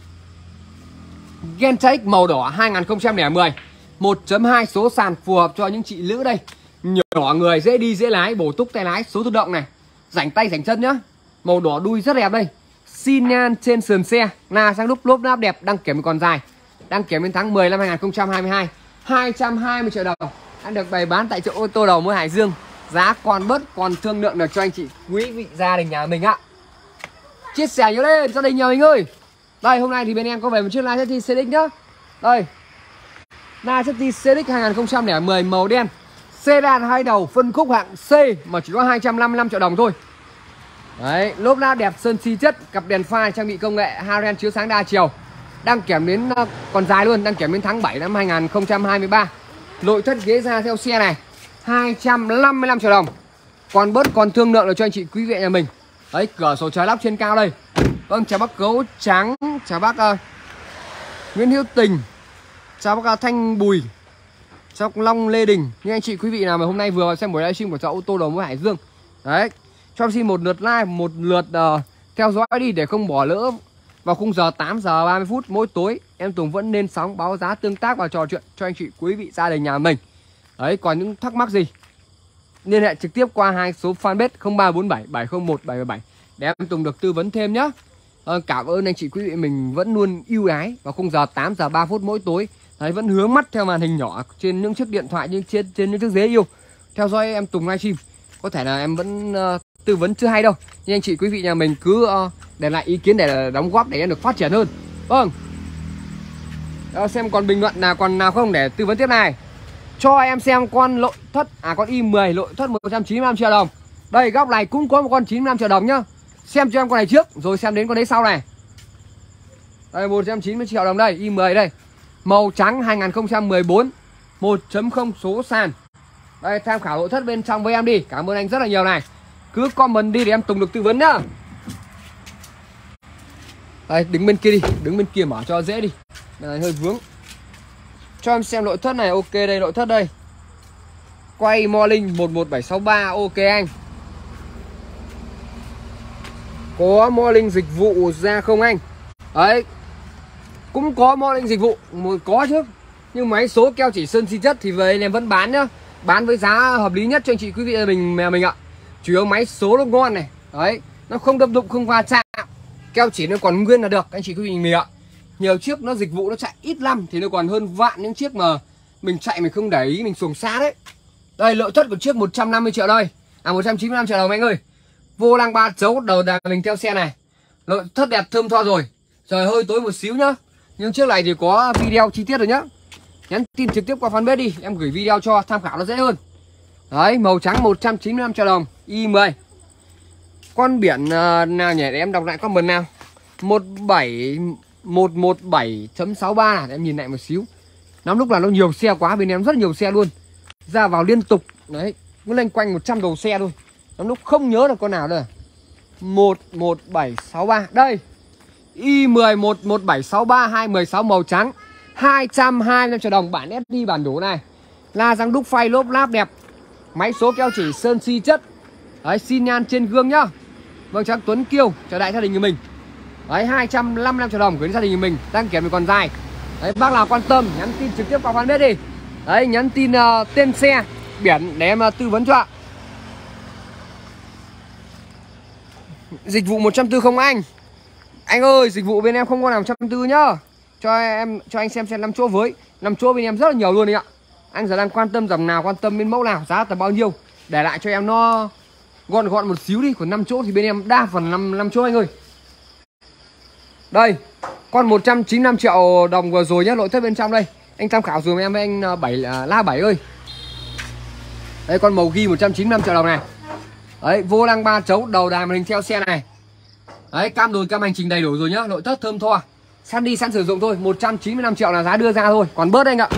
Gentex màu đỏ hai không không không, một chấm hai số sàn phù hợp cho những chị nữ đây. Nhỏ người dễ đi dễ lái, bổ túc tay lái, số tự động này, rảnh tay rảnh chân nhá. Màu đỏ đuôi rất đẹp đây. Xi nhan trên sườn xe, là sang đúc lốp láp đẹp, đăng kiểm còn dài. Đăng kiểm đến tháng mười năm hai không hai hai, hai trăm hai mươi triệu đồng. Đã được bày bán tại chỗ ô tô đầu mối Hải Dương. Giá còn bớt, còn thương lượng được cho anh chị quý vị gia đình nhà mình ạ. Chia sẻ nhiều lên gia đình nhà mình ơi. Đây, hôm nay thì bên em có về một chiếc Lacetti xê đê ích nhá. Đây, Lacetti xê đê ích hai không không không màu đen, sedan hai đầu, phân khúc hạng C mà chỉ có hai trăm năm mươi lăm triệu đồng thôi. Đấy, lốp lát đẹp, sơn xi chất, cặp đèn pha trang bị công nghệ Haren chiếu sáng đa chiều. Đăng kiểm đến uh, còn dài luôn, đăng kiểm đến tháng bảy năm hai không hai ba. Nội thất ghế da theo xe này hai trăm năm mươi lăm triệu đồng. Còn bớt còn thương lượng được cho anh chị quý vị nhà mình. Đấy, cửa sổ trời lắp trên cao đây. Vâng, chào bác Gấu Trắng, chào bác uh, Nguyễn Hữu Tình, chào bác uh, Thanh Bùi, chào bác Long Lê Đình. Những anh chị quý vị nào mà hôm nay vừa xem buổi livestream của cháu ô tô đầu mối Hải Dương. Đấy, cho em xin một lượt like, một lượt uh, theo dõi đi để không bỏ lỡ vào khung giờ tám giờ ba mươi phút mỗi tối. Em Tùng vẫn nên sóng báo giá, tương tác và trò chuyện cho anh chị quý vị gia đình nhà mình. Đấy, còn những thắc mắc gì liên hệ trực tiếp qua hai số fanpage không ba bốn bảy bảy không một bảy bảy bảy để em Tùng được tư vấn thêm nhá. À, cảm ơn anh chị quý vị mình vẫn luôn ưu ái vào khung giờ tám giờ ba phút mỗi tối. Đấy, vẫn hướng mắt theo màn hình nhỏ trên những chiếc điện thoại, nhưng trên trên những chiếc ghế yêu theo dõi em Tùng livestream. Có thể là em vẫn uh, tư vấn chưa hay đâu, nhưng anh chị quý vị nhà mình cứ uh, để lại ý kiến để đóng góp để em được phát triển hơn. Vâng, à, xem còn bình luận là còn nào không để tư vấn tiếp này. Cho em xem con nội thất, à con i mười nội thất một trăm chín mươi lăm triệu đồng. Đây, góc này cũng có một con chín mươi lăm triệu đồng nhá. Xem cho em con này trước rồi xem đến con đấy sau này. Đây, một trăm chín mươi triệu đồng đây, i mười đây. Màu trắng hai không một bốn, một chấm không số sàn. Đây, tham khảo nội thất bên trong với em đi. Cảm ơn anh rất là nhiều này. Cứ comment đi để em Tùng được tư vấn nhá. Đây, đứng bên kia đi, đứng bên kia mở cho dễ đi. Đây này hơi vướng. Cho em xem nội thất này, ok đây, nội thất đây. Quay Morning một một bảy sáu ba, ok anh. Có Morning dịch vụ ra không anh? Đấy, cũng có Morning dịch vụ, có chứ. Nhưng máy số keo chỉ sơn xi chất thì về em vẫn bán nhá. Bán với giá hợp lý nhất cho anh chị quý vị nhà mình nhà mình ạ. Chủ yếu máy số nó ngon này. Đấy, nó không đâm đụng, không va chạm. Keo chỉ nó còn nguyên là được anh chị quý vị mình ạ. Nhiều chiếc nó dịch vụ nó chạy ít năm thì nó còn hơn vạn những chiếc mà mình chạy mình không để ý, mình xuồng xa đấy. Đây, nội thất của chiếc một trăm năm mươi triệu đây. À một trăm chín mươi lăm triệu đồng anh ơi. Vô lăng ba dấu đầu đà mình theo xe này. Nội thất đẹp thơm tho rồi. Trời hơi tối một xíu nhá. Nhưng chiếc này thì có video chi tiết rồi nhá. Nhắn tin trực tiếp qua fanpage đi, em gửi video cho tham khảo nó dễ hơn. Đấy, màu trắng một trăm chín mươi lăm triệu đồng, i mười. Con biển uh, nào nhỉ, để em đọc lại comment nào. một bảy một một bảy chấm sáu ba, để em nhìn lại một xíu. Lắm lúc là nó nhiều xe quá, bên em rất nhiều xe luôn. Ra vào liên tục. Đấy, cứ lanh quanh một trăm đầu xe thôi. Lắm lúc không nhớ được con nào đâu. một một bảy sáu ba. Đây, i mười một một bảy sáu ba hai một sáu màu trắng, hai trăm hai mươi lăm triệu đồng, bản ét đê bản đủ này. La răng đúc phay lốp láp đẹp. Máy số keo chỉ sơn xi chất. Đấy, xi nhan trên gương nhá. Vâng, cháu Tuấn Kiêu, chào đại gia đình của mình. Đấy, hai trăm năm mươi lăm triệu đồng gửi đến gia đình của mình, đăng kiểm thì còn dài. Đấy, bác nào quan tâm nhắn tin trực tiếp qua fanpage đi. Đấy, nhắn tin uh, tên xe, biển để em uh, tư vấn cho ạ. Dịch vụ một trăm tư mươi không anh? Anh ơi, dịch vụ bên em không có nào một trăm tư mươi nhá. cho em cho anh xem xem năm chỗ với năm chỗ bên em rất là nhiều luôn đấy ạ. Anh giờ đang quan tâm dòng nào, quan tâm bên mẫu nào, giá tầm bao nhiêu, để lại cho em nó gọn gọn một xíu đi. Còn năm chỗ thì bên em đa phần năm năm chỗ anh ơi. Đây, con một trăm chín mươi lăm triệu đồng vừa rồi nhá, nội thất bên trong đây. Anh tham khảo dùm em với anh bảy La bảy ơi. Đây con màu ghi một trăm chín mươi lăm triệu đồng này. Đấy, vô lăng ba chấu, đầu đài màn hình theo xe này. Đấy, cam đùi cam hành trình đầy đủ rồi nhá, nội thất thơm tho. Sẵn đi sẵn sử dụng thôi, một trăm chín mươi lăm triệu là giá đưa ra thôi, còn bớt anh ạ.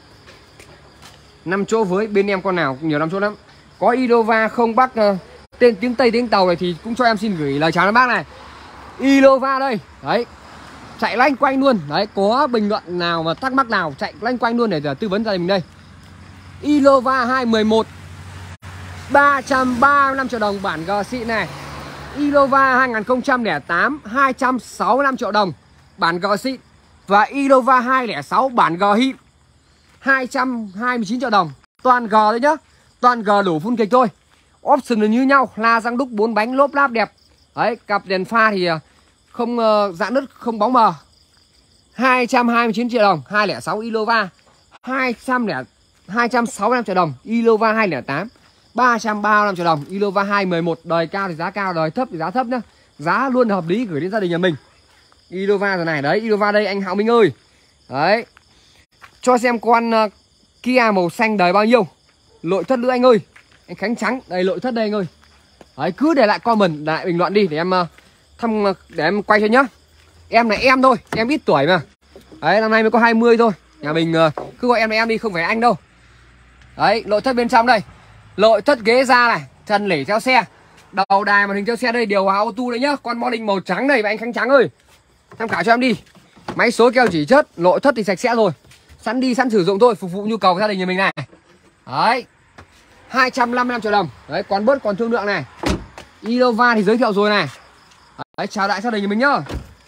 năm chỗ với bên em con nào cũng nhiều năm chỗ lắm. Có Innova không bác uh, tên tiếng Tây tiếng Tàu này thì cũng cho em xin gửi lời chào đến bác này. Innova đây. Đấy. Chạy loanh quanh luôn. Đấy, có bình luận nào mà thắc mắc nào chạy loanh quanh luôn để tư vấn gia đình mình đây. Innova hai một một ba trăm ba mươi lăm triệu đồng bản G xịn này. Innova hai không không tám hai trăm sáu mươi lăm triệu đồng bản G xịn. Và Innova hai không sáu bản G hịn hai trăm hai mươi chín triệu đồng. Toàn G đấy nhá. Toàn G đủ phun kịch thôi. Option là như nhau, la răng đúc bốn bánh lốp láp đẹp. Đấy, cặp đèn pha thì không uh, rạn nứt, không bóng mờ. hai trăm hai mươi chín triệu đồng, hai không sáu Innova. hai trăm sáu mươi lăm triệu đồng Innova hai không tám. ba trăm ba mươi lăm triệu đồng Innova hai một một. Đời cao thì giá cao, đời thấp thì giá thấp nhá. Giá luôn hợp lý gửi đến gia đình nhà mình. Innova rồi này, đấy, Innova đây anh Hạo Minh ơi. Đấy. Cho xem con uh, Kia màu xanh đời bao nhiêu. Nội thất nữa anh ơi. Anh Khánh Trắng, đây nội thất đây anh ơi. Đấy, cứ để lại comment, để lại bình luận đi để em uh, thăm uh, để em quay cho nhá. Em là em thôi, em ít tuổi mà. Đấy, năm nay mới có hai mươi thôi. Nhà mình uh, cứ gọi em là em đi, không phải anh đâu. Đấy, nội thất bên trong đây. Nội thất ghế da này, trần lể theo xe. Đầu đài màn hình theo xe đây, điều hòa auto đấy nhá. Con Morning màu trắng này và anh Khánh Trắng ơi. Tham khảo cho em đi. Máy số keo chỉ chất, nội thất thì sạch sẽ rồi. Sẵn đi sẵn sử dụng thôi, phục vụ nhu cầu của gia đình nhà mình này. Đấy. hai trăm năm mươi lăm triệu đồng. Đấy, còn bớt còn thương lượng này. Innova thì giới thiệu rồi này. Đấy, chào đại gia đình nhà mình nhá.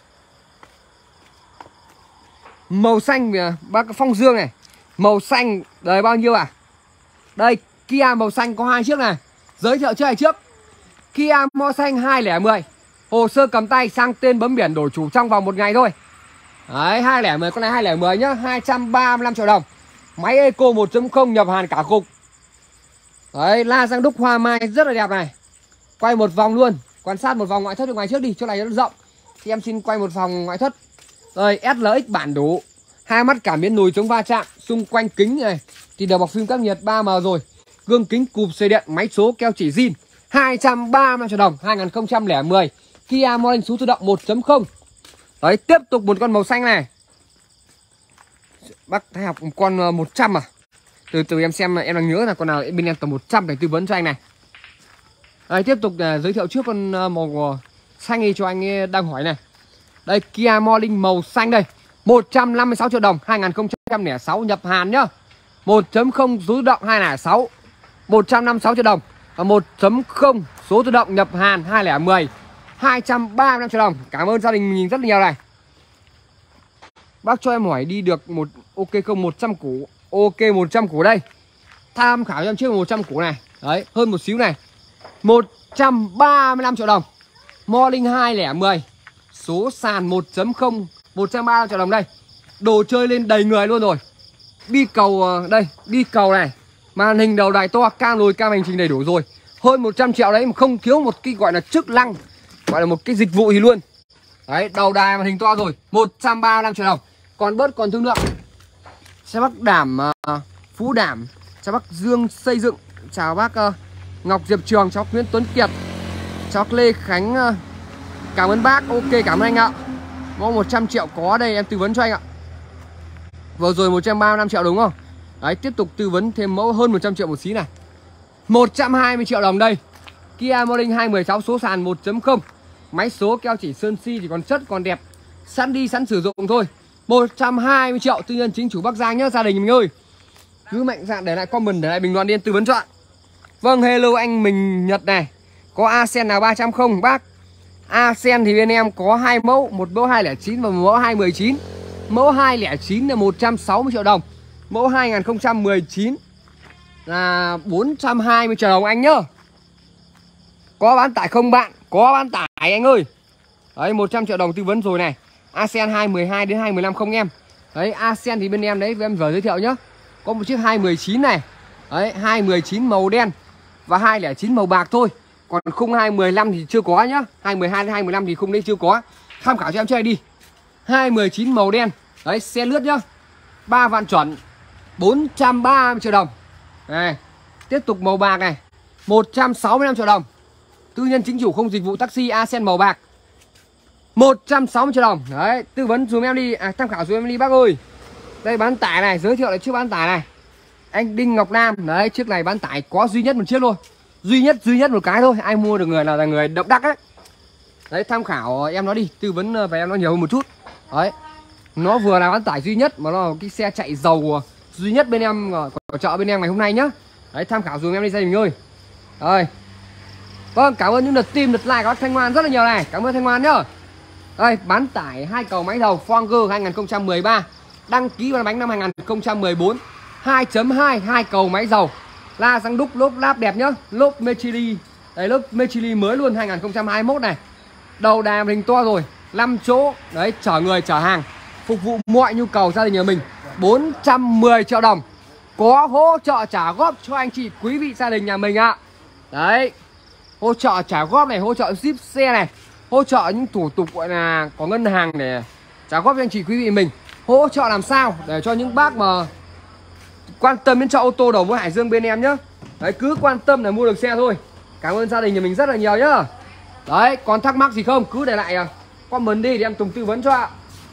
Màu xanh bác Phong Dương này. Màu xanh đời bao nhiêu à? Đây, Kia màu xanh có hai chiếc này. Giới thiệu trước này trước. Kia màu xanh hai không một không. Hồ sơ cầm tay, sang tên bấm biển, đổi chủ trong vòng một ngày thôi. Đấy, hai không một không, con này hai không một không nhá, hai trăm ba mươi lăm triệu đồng. Máy Eco một chấm không nhập Hàn cả cục. Đấy, la răng đúc hoa mai rất là đẹp này. Quay một vòng luôn, quan sát một vòng ngoại thất ở ngoài trước đi, chỗ này nó rộng. Thì em xin quay một vòng ngoại thất. Rồi, ét lờ ích bản đủ. Hai mắt cảm biến lùi chống va chạm, xung quanh kính này thì đều bọc phim cách nhiệt ba M rồi. Gương kính cụp dây điện, máy số keo chỉ zin. hai trăm ba mươi lăm triệu đồng, hai không một không. Kia Morning số tự động một chấm không. Đấy, tiếp tục một con màu xanh này. Bác thấy học một con một trăm à? Từ từ em xem, em đang nhớ là con nào bên em tầm một trăm để tư vấn cho anh này. Đây, tiếp tục uh, giới thiệu trước con uh, màu xanh đi cho anh ấy đang hỏi này. Đây, Kia Morning màu xanh đây, một trăm năm mươi sáu triệu đồng, hai không không sáu nhập Hàn nhá. một chấm không số tự động hai không không sáu, một trăm năm mươi sáu triệu đồng. Và một chấm không số tự động nhập Hàn hai không một không, hai trăm ba mươi lăm triệu đồng. Cảm ơn gia đình mình rất là nhiều này. Bác cho em hỏi đi được một ok không một trăm củ. Ok một trăm củ đây. Tham khảo cho em trước một trăm củ này. Đấy, hơn một xíu này. một trăm ba mươi lăm triệu đồng. Morning hai không một không. Số sàn một chấm không, một trăm ba mươi lăm triệu đồng đây. Đồ chơi lên đầy người luôn rồi. Bi cầu đây, bi cầu này. Màn hình đầu đài to, cam lùi cam hành trình đầy đủ rồi. Hơn một trăm triệu đấy mà không thiếu một cái gọi là chức năng, gọi là một cái dịch vụ gì luôn. Đấy, đầu đài màn hình to rồi, một trăm ba mươi lăm triệu đồng. Còn bớt còn thương lượng. Xe bác Đảm uh, Phú Đảm, chào bác Dương Xây Dựng, chào bác uh, Ngọc Diệp Trường, chào Nguyễn Tuấn Kiệt, chào Lê Khánh. uh, Cảm ơn bác, ok cảm ơn anh ạ. Có một trăm triệu có đây em tư vấn cho anh ạ. Vừa rồi một trăm ba mươi lăm triệu đúng không? Đấy, tiếp tục tư vấn thêm mẫu hơn một trăm triệu một xí này. một trăm hai mươi triệu đồng đây. Kia Morning hai một sáu số sàn một chấm không. Máy số keo chỉ sơn si thì còn chất còn đẹp. Sẵn đi sẵn sử dụng thôi. một trăm hai mươi triệu, tư nhân chính chủ Bắc Giang nhá gia đình mình ơi. Cứ mạnh dạn để lại comment, để lại bình luận đi tư vấn cho ạ. Vâng, hello anh mình Nhật này. Có Ascend nào ba trăm không bác? Ascend thì bên em có hai mẫu, một mẫu hai không chín và một mẫu hai một chín. Mẫu hai không chín là một trăm sáu mươi triệu đồng. Mẫu hai không một chín là bốn trăm hai mươi triệu đồng anh nhá. Có bán tải không bạn? Có bán tải anh ơi. Đấy, một trăm triệu đồng tư vấn rồi này. Asen hai mười hai đến hai mười lăm không em. Đấy, Asen thì bên em đấy em vừa giới thiệu nhá. Có một chiếc hai mười chín này. Đấy, hai mười chín màu đen và hai không chín màu bạc thôi. Còn khung hai mười lăm thì chưa có nhá. hai mười hai đến hai mười lăm thì khung đấy chưa có. Tham khảo cho em chơi đi. hai mười chín màu đen. Đấy, xe lướt nhá. ba vạn chuẩn, bốn trăm ba mươi triệu đồng. Này, tiếp tục màu bạc này, một trăm sáu mươi lăm triệu đồng. Tư nhân chính chủ không dịch vụ taxi Asen màu bạc, một trăm sáu mươi triệu đồng. Đấy, tư vấn dùm em đi, à, tham khảo dùm em đi bác ơi. Đây bán tải này, giới thiệu lại chiếc bán tải này. Anh Đinh Ngọc Nam. Đấy, chiếc này bán tải có duy nhất một chiếc thôi. Duy nhất, duy nhất một cái thôi. Ai mua được người nào là người độc đắc ấy. Đấy, tham khảo em nó đi, tư vấn về em nó nhiều hơn một chút. Đấy, nó vừa là bán tải duy nhất mà nó là cái xe chạy dầu duy nhất bên em ở chợ bên em ngày hôm nay nhá. Đấy, tham khảo dùm em đi gia đình ơi. Rồi. Vâng, cảm ơn những lượt tim, lượt like của bác Thanh Ngoan rất là nhiều này. Cảm ơn Thanh Ngoan nhá. Đây, bán tải hai cầu máy dầu Forger hai không một ba. Đăng ký vào bánh năm hai không một bốn. hai chấm hai, hai cầu máy dầu. La răng đúc, lốp láp đẹp nhá. Lốp Michelin. Đây, lốp Michelin mới luôn hai không hai mốt này. Đầu đàm hình to rồi, năm chỗ. Đấy, chở người chở hàng, phục vụ mọi nhu cầu gia đình nhà mình. bốn trăm mười triệu đồng. Có hỗ trợ trả góp cho anh chị quý vị gia đình nhà mình ạ. Đấy, hỗ trợ trả góp này, hỗ trợ ship xe này, hỗ trợ những thủ tục gọi là có ngân hàng để trả góp cho anh chị quý vị mình. Hỗ trợ làm sao để cho những bác mà quan tâm đến chợ ô tô đầu mối Hải Dương bên em nhá. Đấy, cứ quan tâm là mua được xe thôi. Cảm ơn gia đình nhà mình rất là nhiều nhá. Đấy, còn thắc mắc gì không cứ để lại comment đi để em Tùng tư vấn cho ạ.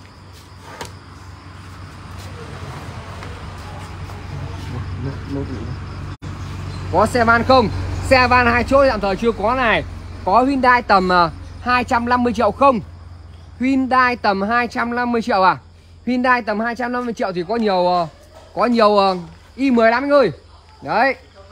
Có xe van không? Xe van hai chỗ tạm thời chưa có này. Có Hyundai tầm hai trăm năm mươi triệu không? Hyundai tầm hai trăm năm mươi triệu à? Hyundai tầm hai trăm năm mươi triệu thì có nhiều có nhiều i mười lắm anh ơi. Đấy.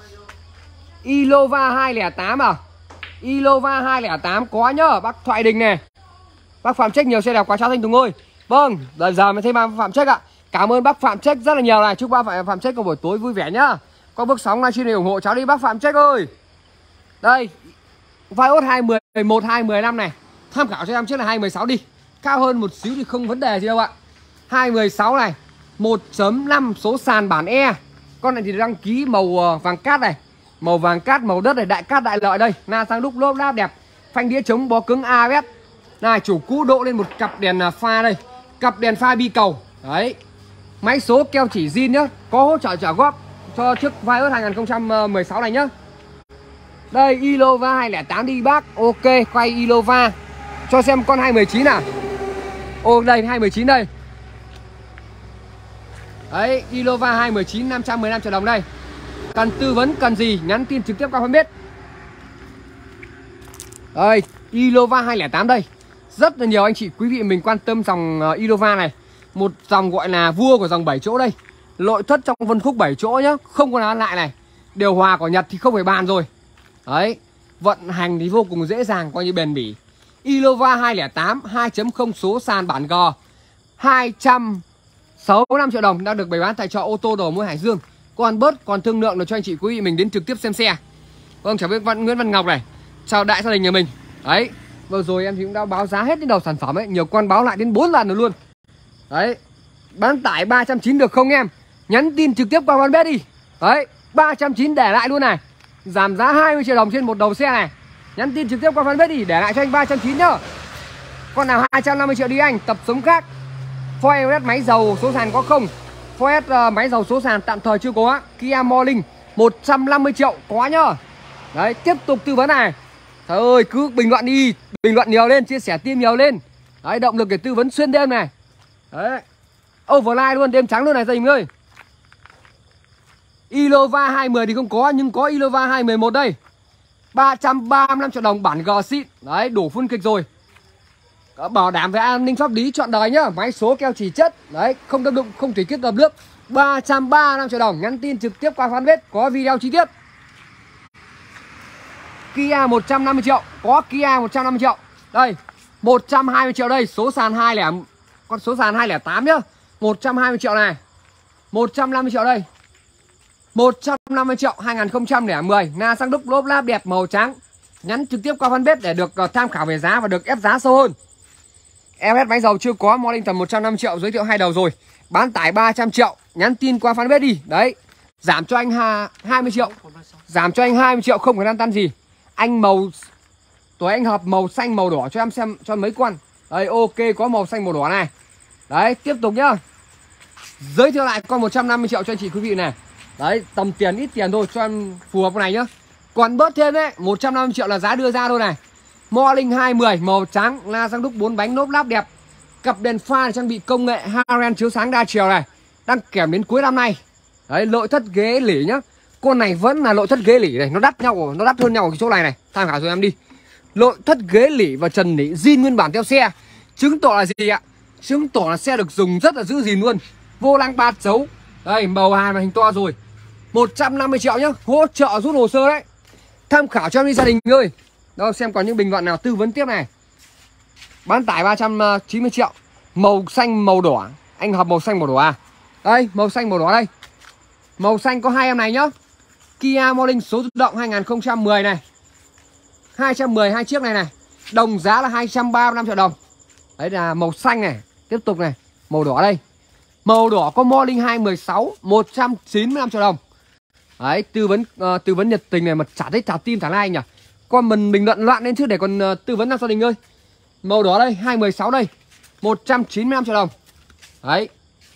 Ilova hai không tám à? Ilova hai không tám có nhá, bác Thoại Đình này. Bác Phạm Trách nhiều xe đẹp quá cháu Thanh Tùng ơi. Vâng, giờ giờ mới thấy bác Phạm Trách ạ. Cảm ơn bác Phạm Trách rất là nhiều này. Chúc bác Phạm Trách có buổi tối vui vẻ nhá. Có bước sóng livestream này ủng hộ cháu đi bác Phạm Trách ơi. Đây, Vios hai mười một, hai mười lăm này. Tham khảo cho em chiếc là hai mười sáu đi. Cao hơn một xíu thì không vấn đề gì đâu ạ. hai mười sáu này, một chấm năm số sàn bản E. Con này thì đăng ký màu vàng cát này, màu vàng cát, màu đất này, đại cát đại lợi đây. Na sang đúc lốp láp đẹp. Phanh đĩa chống bó cứng a bê ét. Này, chủ cũ độ lên một cặp đèn pha đây. Cặp đèn pha bi cầu. Đấy. Máy số keo chỉ zin nhá. Có hỗ trợ trả góp cho chiếc Vios hai không một sáu này nhá. Đây, Ilova hai không tám đi bác. Ok, quay Ilova. Cho xem con hai mười chín à. Ô, đây, hai mười chín đây. Đấy, Ilova hai mười chín năm trăm mười lăm triệu đồng đây. Cần tư vấn, cần gì, nhắn tin trực tiếp qua fanpage. Đây, Ilova hai không tám đây. Rất là nhiều anh chị quý vị mình quan tâm dòng uh, Ilova này. Một dòng gọi là vua của dòng bảy chỗ đây. Nội thất trong phân khúc bảy chỗ nhá, không có án lại này. Điều hòa của Nhật thì không phải bàn rồi. Đấy, vận hành thì vô cùng dễ dàng, coi như bền bỉ. Ilova hai không tám hai chấm không số sàn bản G, hai trăm sáu mươi lăm triệu đồng đang được bày bán tại chợ ô tô đầu mối Hải Dương. Còn bớt còn thương lượng được cho anh chị quý vị mình đến trực tiếp xem xe. Vâng, chào Văn Nguyễn Văn Ngọc này. Chào đại gia đình nhà mình. Đấy, vừa rồi em thì cũng đã báo giá hết đến đầu sản phẩm ấy, nhiều con báo lại đến bốn lần rồi luôn. Đấy, bán tải ba trăm chín mươi được không em? Nhắn tin trực tiếp qua fanpage đi. Đấy, ba trăm chín mươi để lại luôn này. Giảm giá hai mươi triệu đồng trên một đầu xe này. Nhắn tin trực tiếp qua fanpage đi, để lại cho anh ba trăm chín mươi nhá. Con nào hai trăm năm mươi triệu đi anh, tập sống khác. Ford Everest máy dầu số sàn có không? Ford uh, máy dầu số sàn tạm thời chưa có. Kia Morning một trăm năm mươi triệu có nhá. Đấy, tiếp tục tư vấn này. Trời ơi, cứ bình luận đi, bình luận nhiều lên, chia sẻ tim nhiều lên. Đấy, động lực để tư vấn xuyên đêm này. Đấy, overnight luôn, đêm trắng luôn này gia đình ơi. Ilova hai mươi thì không có, nhưng có Ilova hai mười một đây. ba trăm ba mươi lăm triệu đồng bản G xịn. Đấy, đủ full kịch rồi. Bảo đảm về an ninh pháp lý trọn đời nhá. Máy số keo chỉ chất. Đấy, không đâm đụng, không thủy kích đập nước. ba trăm ba mươi lăm triệu đồng. Nhắn tin trực tiếp qua fanpage, có video chi tiết. Kia một trăm năm mươi triệu. Có Kia một trăm năm mươi triệu. Đây, một trăm hai mươi triệu đây. Số sàn hai không, con số sàn hai không tám nhá. một trăm hai mươi triệu này. một trăm năm mươi triệu đây. một trăm năm mươi triệu hai không một không. Na sang đúc lốp láp đẹp màu trắng. Nhắn trực tiếp qua fanpage để được uh, tham khảo về giá và được ép giá sâu hơn. em ét máy dầu chưa có, Morning tầm một trăm năm mươi triệu, giới thiệu hai đầu rồi. Bán tải ba trăm triệu, nhắn tin qua fanpage đi. Đấy, giảm cho anh hai mươi triệu. Giảm cho anh hai mươi triệu không có lăn tăn gì. Anh màu tuổi anh hợp màu xanh màu đỏ cho em xem cho mấy con. Đấy, ok, có màu xanh màu đỏ này. Đấy, tiếp tục nhá. Giới thiệu lại con một trăm năm mươi triệu cho anh chị quý vị này. Đấy, tầm tiền ít tiền thôi cho em phù hợp con này nhá. Còn bớt thêm đấy, một trăm năm mươi triệu là giá đưa ra thôi này. Morning hai mươi màu trắng, la răng đúc bốn bánh nốp láp đẹp. Cặp đèn pha trang bị công nghệ Haren chiếu sáng đa chiều này, đang kèm đến cuối năm nay. Đấy, nội thất ghế lỉ nhá. Con này vẫn là nội thất ghế lỉ này, nó đắt nhau, nó đắt hơn nhau cái chỗ này này. Tham khảo rồi em đi. Nội thất ghế lỉ và trần lỉ zin nguyên bản theo xe. Chứng tỏ là gì ạ? Chứng tỏ là xe được dùng rất là giữ gìn luôn. Vô lăng ba dấu. Đây, màu hàn và hình to rồi. một trăm năm mươi triệu nhá, hỗ trợ rút hồ sơ đấy. Tham khảo cho em đi gia đình ơi. Đâu xem còn những bình luận nào tư vấn tiếp này. Bán tải ba trăm chín mươi triệu. Màu xanh màu đỏ. Anh hợp màu xanh màu đỏ à? Đây, màu xanh màu đỏ đây. Màu xanh có hai em này nhá. Kia Morning số tự động hai không một không này. hai trăm mười hai chiếc này này. Đồng giá là hai trăm ba mươi lăm triệu đồng. Đấy là màu xanh này. Tiếp tục này, màu đỏ đây. Màu đỏ có Morning hai một sáu, một trăm chín mươi lăm triệu đồng. Đấy, tư vấn uh, tư vấn nhiệt tình này mà chả thấy thả tim thả like nhỉ. Con mình bình luận loạn lên chứ để còn uh, tư vấn cho gia đình ơi. Màu đỏ đây, hai một sáu đây, một trăm chín mươi lăm triệu đồng. Đấy.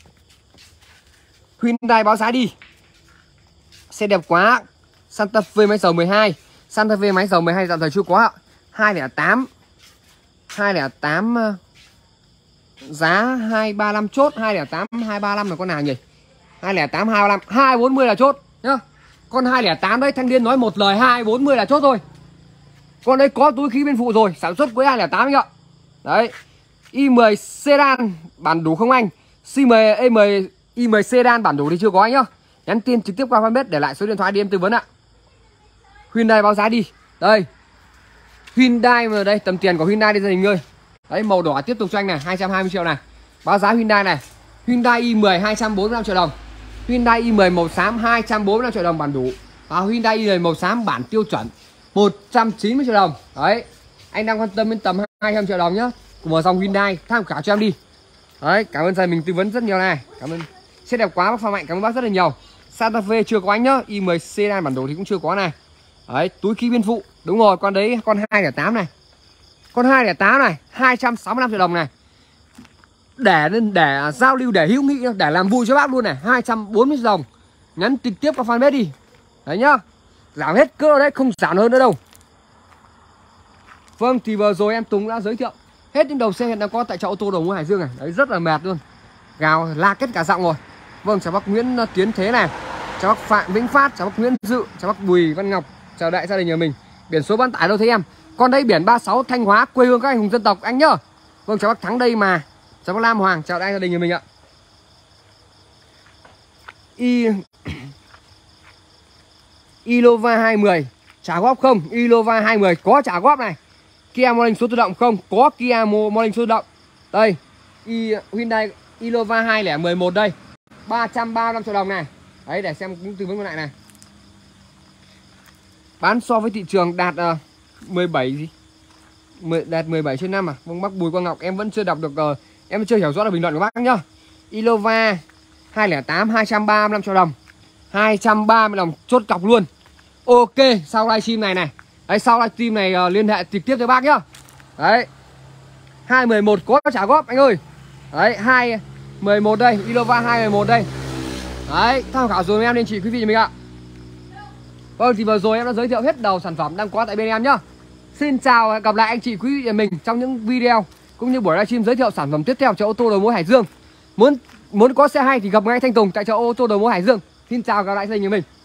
Hyundai báo giá đi. Xe đẹp quá. Santa Fe máy dầu mười hai. Santa Fe máy dầu mười hai tạm thời chưa có ạ. hai không tám. hai không tám uh, giá hai ba lăm chốt, hai không tám hai ba lăm là con nào nhỉ? hai không tám hai ba lăm, hai bốn mươi là chốt nhá. Con hai không tám đấy, Thanh Niên nói một lời hai bốn mươi là chốt thôi. Con đấy có túi khí bên phụ rồi, sản xuất với hai không tám ạ. Đấy. i mười sedan bản đủ không anh? xê mười e mười i mười sedan bản đủ thì chưa có anh nhá. Nhắn tin trực tiếp qua fanpage để lại số điện thoại đi em tư vấn ạ. Hyundai báo giá đi. Đây. Hyundai mà đây, tầm tiền của Hyundai đi gia đình ơi. Đấy, màu đỏ tiếp tục cho anh này, hai trăm hai mươi triệu này. Báo giá Hyundai này. Hyundai i mười hai trăm bốn mươi lăm triệu đồng. Hyundai i mười màu xám hai trăm bốn mươi lăm triệu đồng bản đủ. Và Hyundai i mười màu xám bản tiêu chuẩn một trăm chín mươi triệu đồng. Đấy. Anh đang quan tâm đến tầm hai trăm triệu đồng nhá. Của một dòng Hyundai, tham khảo cho em đi. Đấy, cảm ơn thầy mình tư vấn rất nhiều này. Cảm ơn. Xe đẹp quá bác Pha Mạnh, cảm ơn bác rất là nhiều. Santa Fe chưa có anh nhá, i mười sedan bản đồ thì cũng chưa có này. Đấy, túi khí biên phụ. Đúng rồi, con đấy con hai không tám này. Con hai không tám này, hai trăm sáu mươi lăm triệu đồng này. Để nên để giao lưu, để hữu nghị, để làm vui cho bác luôn này, hai trăm bốn mươi triệu đồng. Nhắn trực tiếp qua fanpage đi. Đấy nhá. Giảm hết cỡ đấy, không giảm hơn nữa đâu. Vâng, thì vừa rồi em Tùng đã giới thiệu hết những đầu xe hiện đang có tại chợ ô tô Đầu Mối Hải Dương này. Đấy, rất là mệt luôn. Gào la kết cả giọng rồi. Vâng, chào bác Nguyễn Tiến Thế này. Chào bác Phạm Vĩnh Phát, chào bác Nguyễn Dự, chào bác Bùi Văn Ngọc, chào đại gia đình nhà mình. Biển số bán tải đâu thấy em? Con đây biển ba sáu Thanh Hóa, quê hương các anh hùng dân tộc anh nhá. Vâng, chào bác Thắng đây mà. Chào bác Lam Hoàng, chào đại gia đình nhà mình ạ. I Ilova hai mươi trả góp không? Ilova hai mươi có trả góp này. Kia Morning số tự động không? Có Kia Morning số tự động. Đây, I, Hyundai Ilova hai không một một đây, ba trăm ba mươi lăm triệu đồng này. Đấy, để xem cũng tư vấn con lại này. Bán so với thị trường đạt uh, mười bảy gì? mười, đạt mười bảy trên năm à? Vâng, bác Bùi Quang Ngọc, em vẫn chưa đọc được, uh, em chưa hiểu rõ được bình luận của bác nhá. Ilova hai không tám hai trăm ba mươi lăm triệu đồng. hai trăm ba mươi đồng chốt cọc luôn. Ok, sau livestream này này. Đấy, sau livestream này uh, liên hệ trực tiếp với bác nhá. Đấy. hai một một có trả góp anh ơi. Đấy, hai một một đây, Ilova hai một một đây. Đấy, tham khảo dùm em nên chị quý vị mình ạ. Vâng, thì vừa rồi em đã giới thiệu hết đầu sản phẩm đang có tại bên em nhá. Xin chào, gặp lại anh chị quý vị nhà mình trong những video cũng như buổi livestream giới thiệu sản phẩm tiếp theo chợ ô tô Đầu Mối Hải Dương. Muốn muốn có xe hay thì gặp ngay Thanh Tùng tại chợ ô tô Đầu Mối Hải Dương. Xin chào, gặp lại gia đình nhà mình.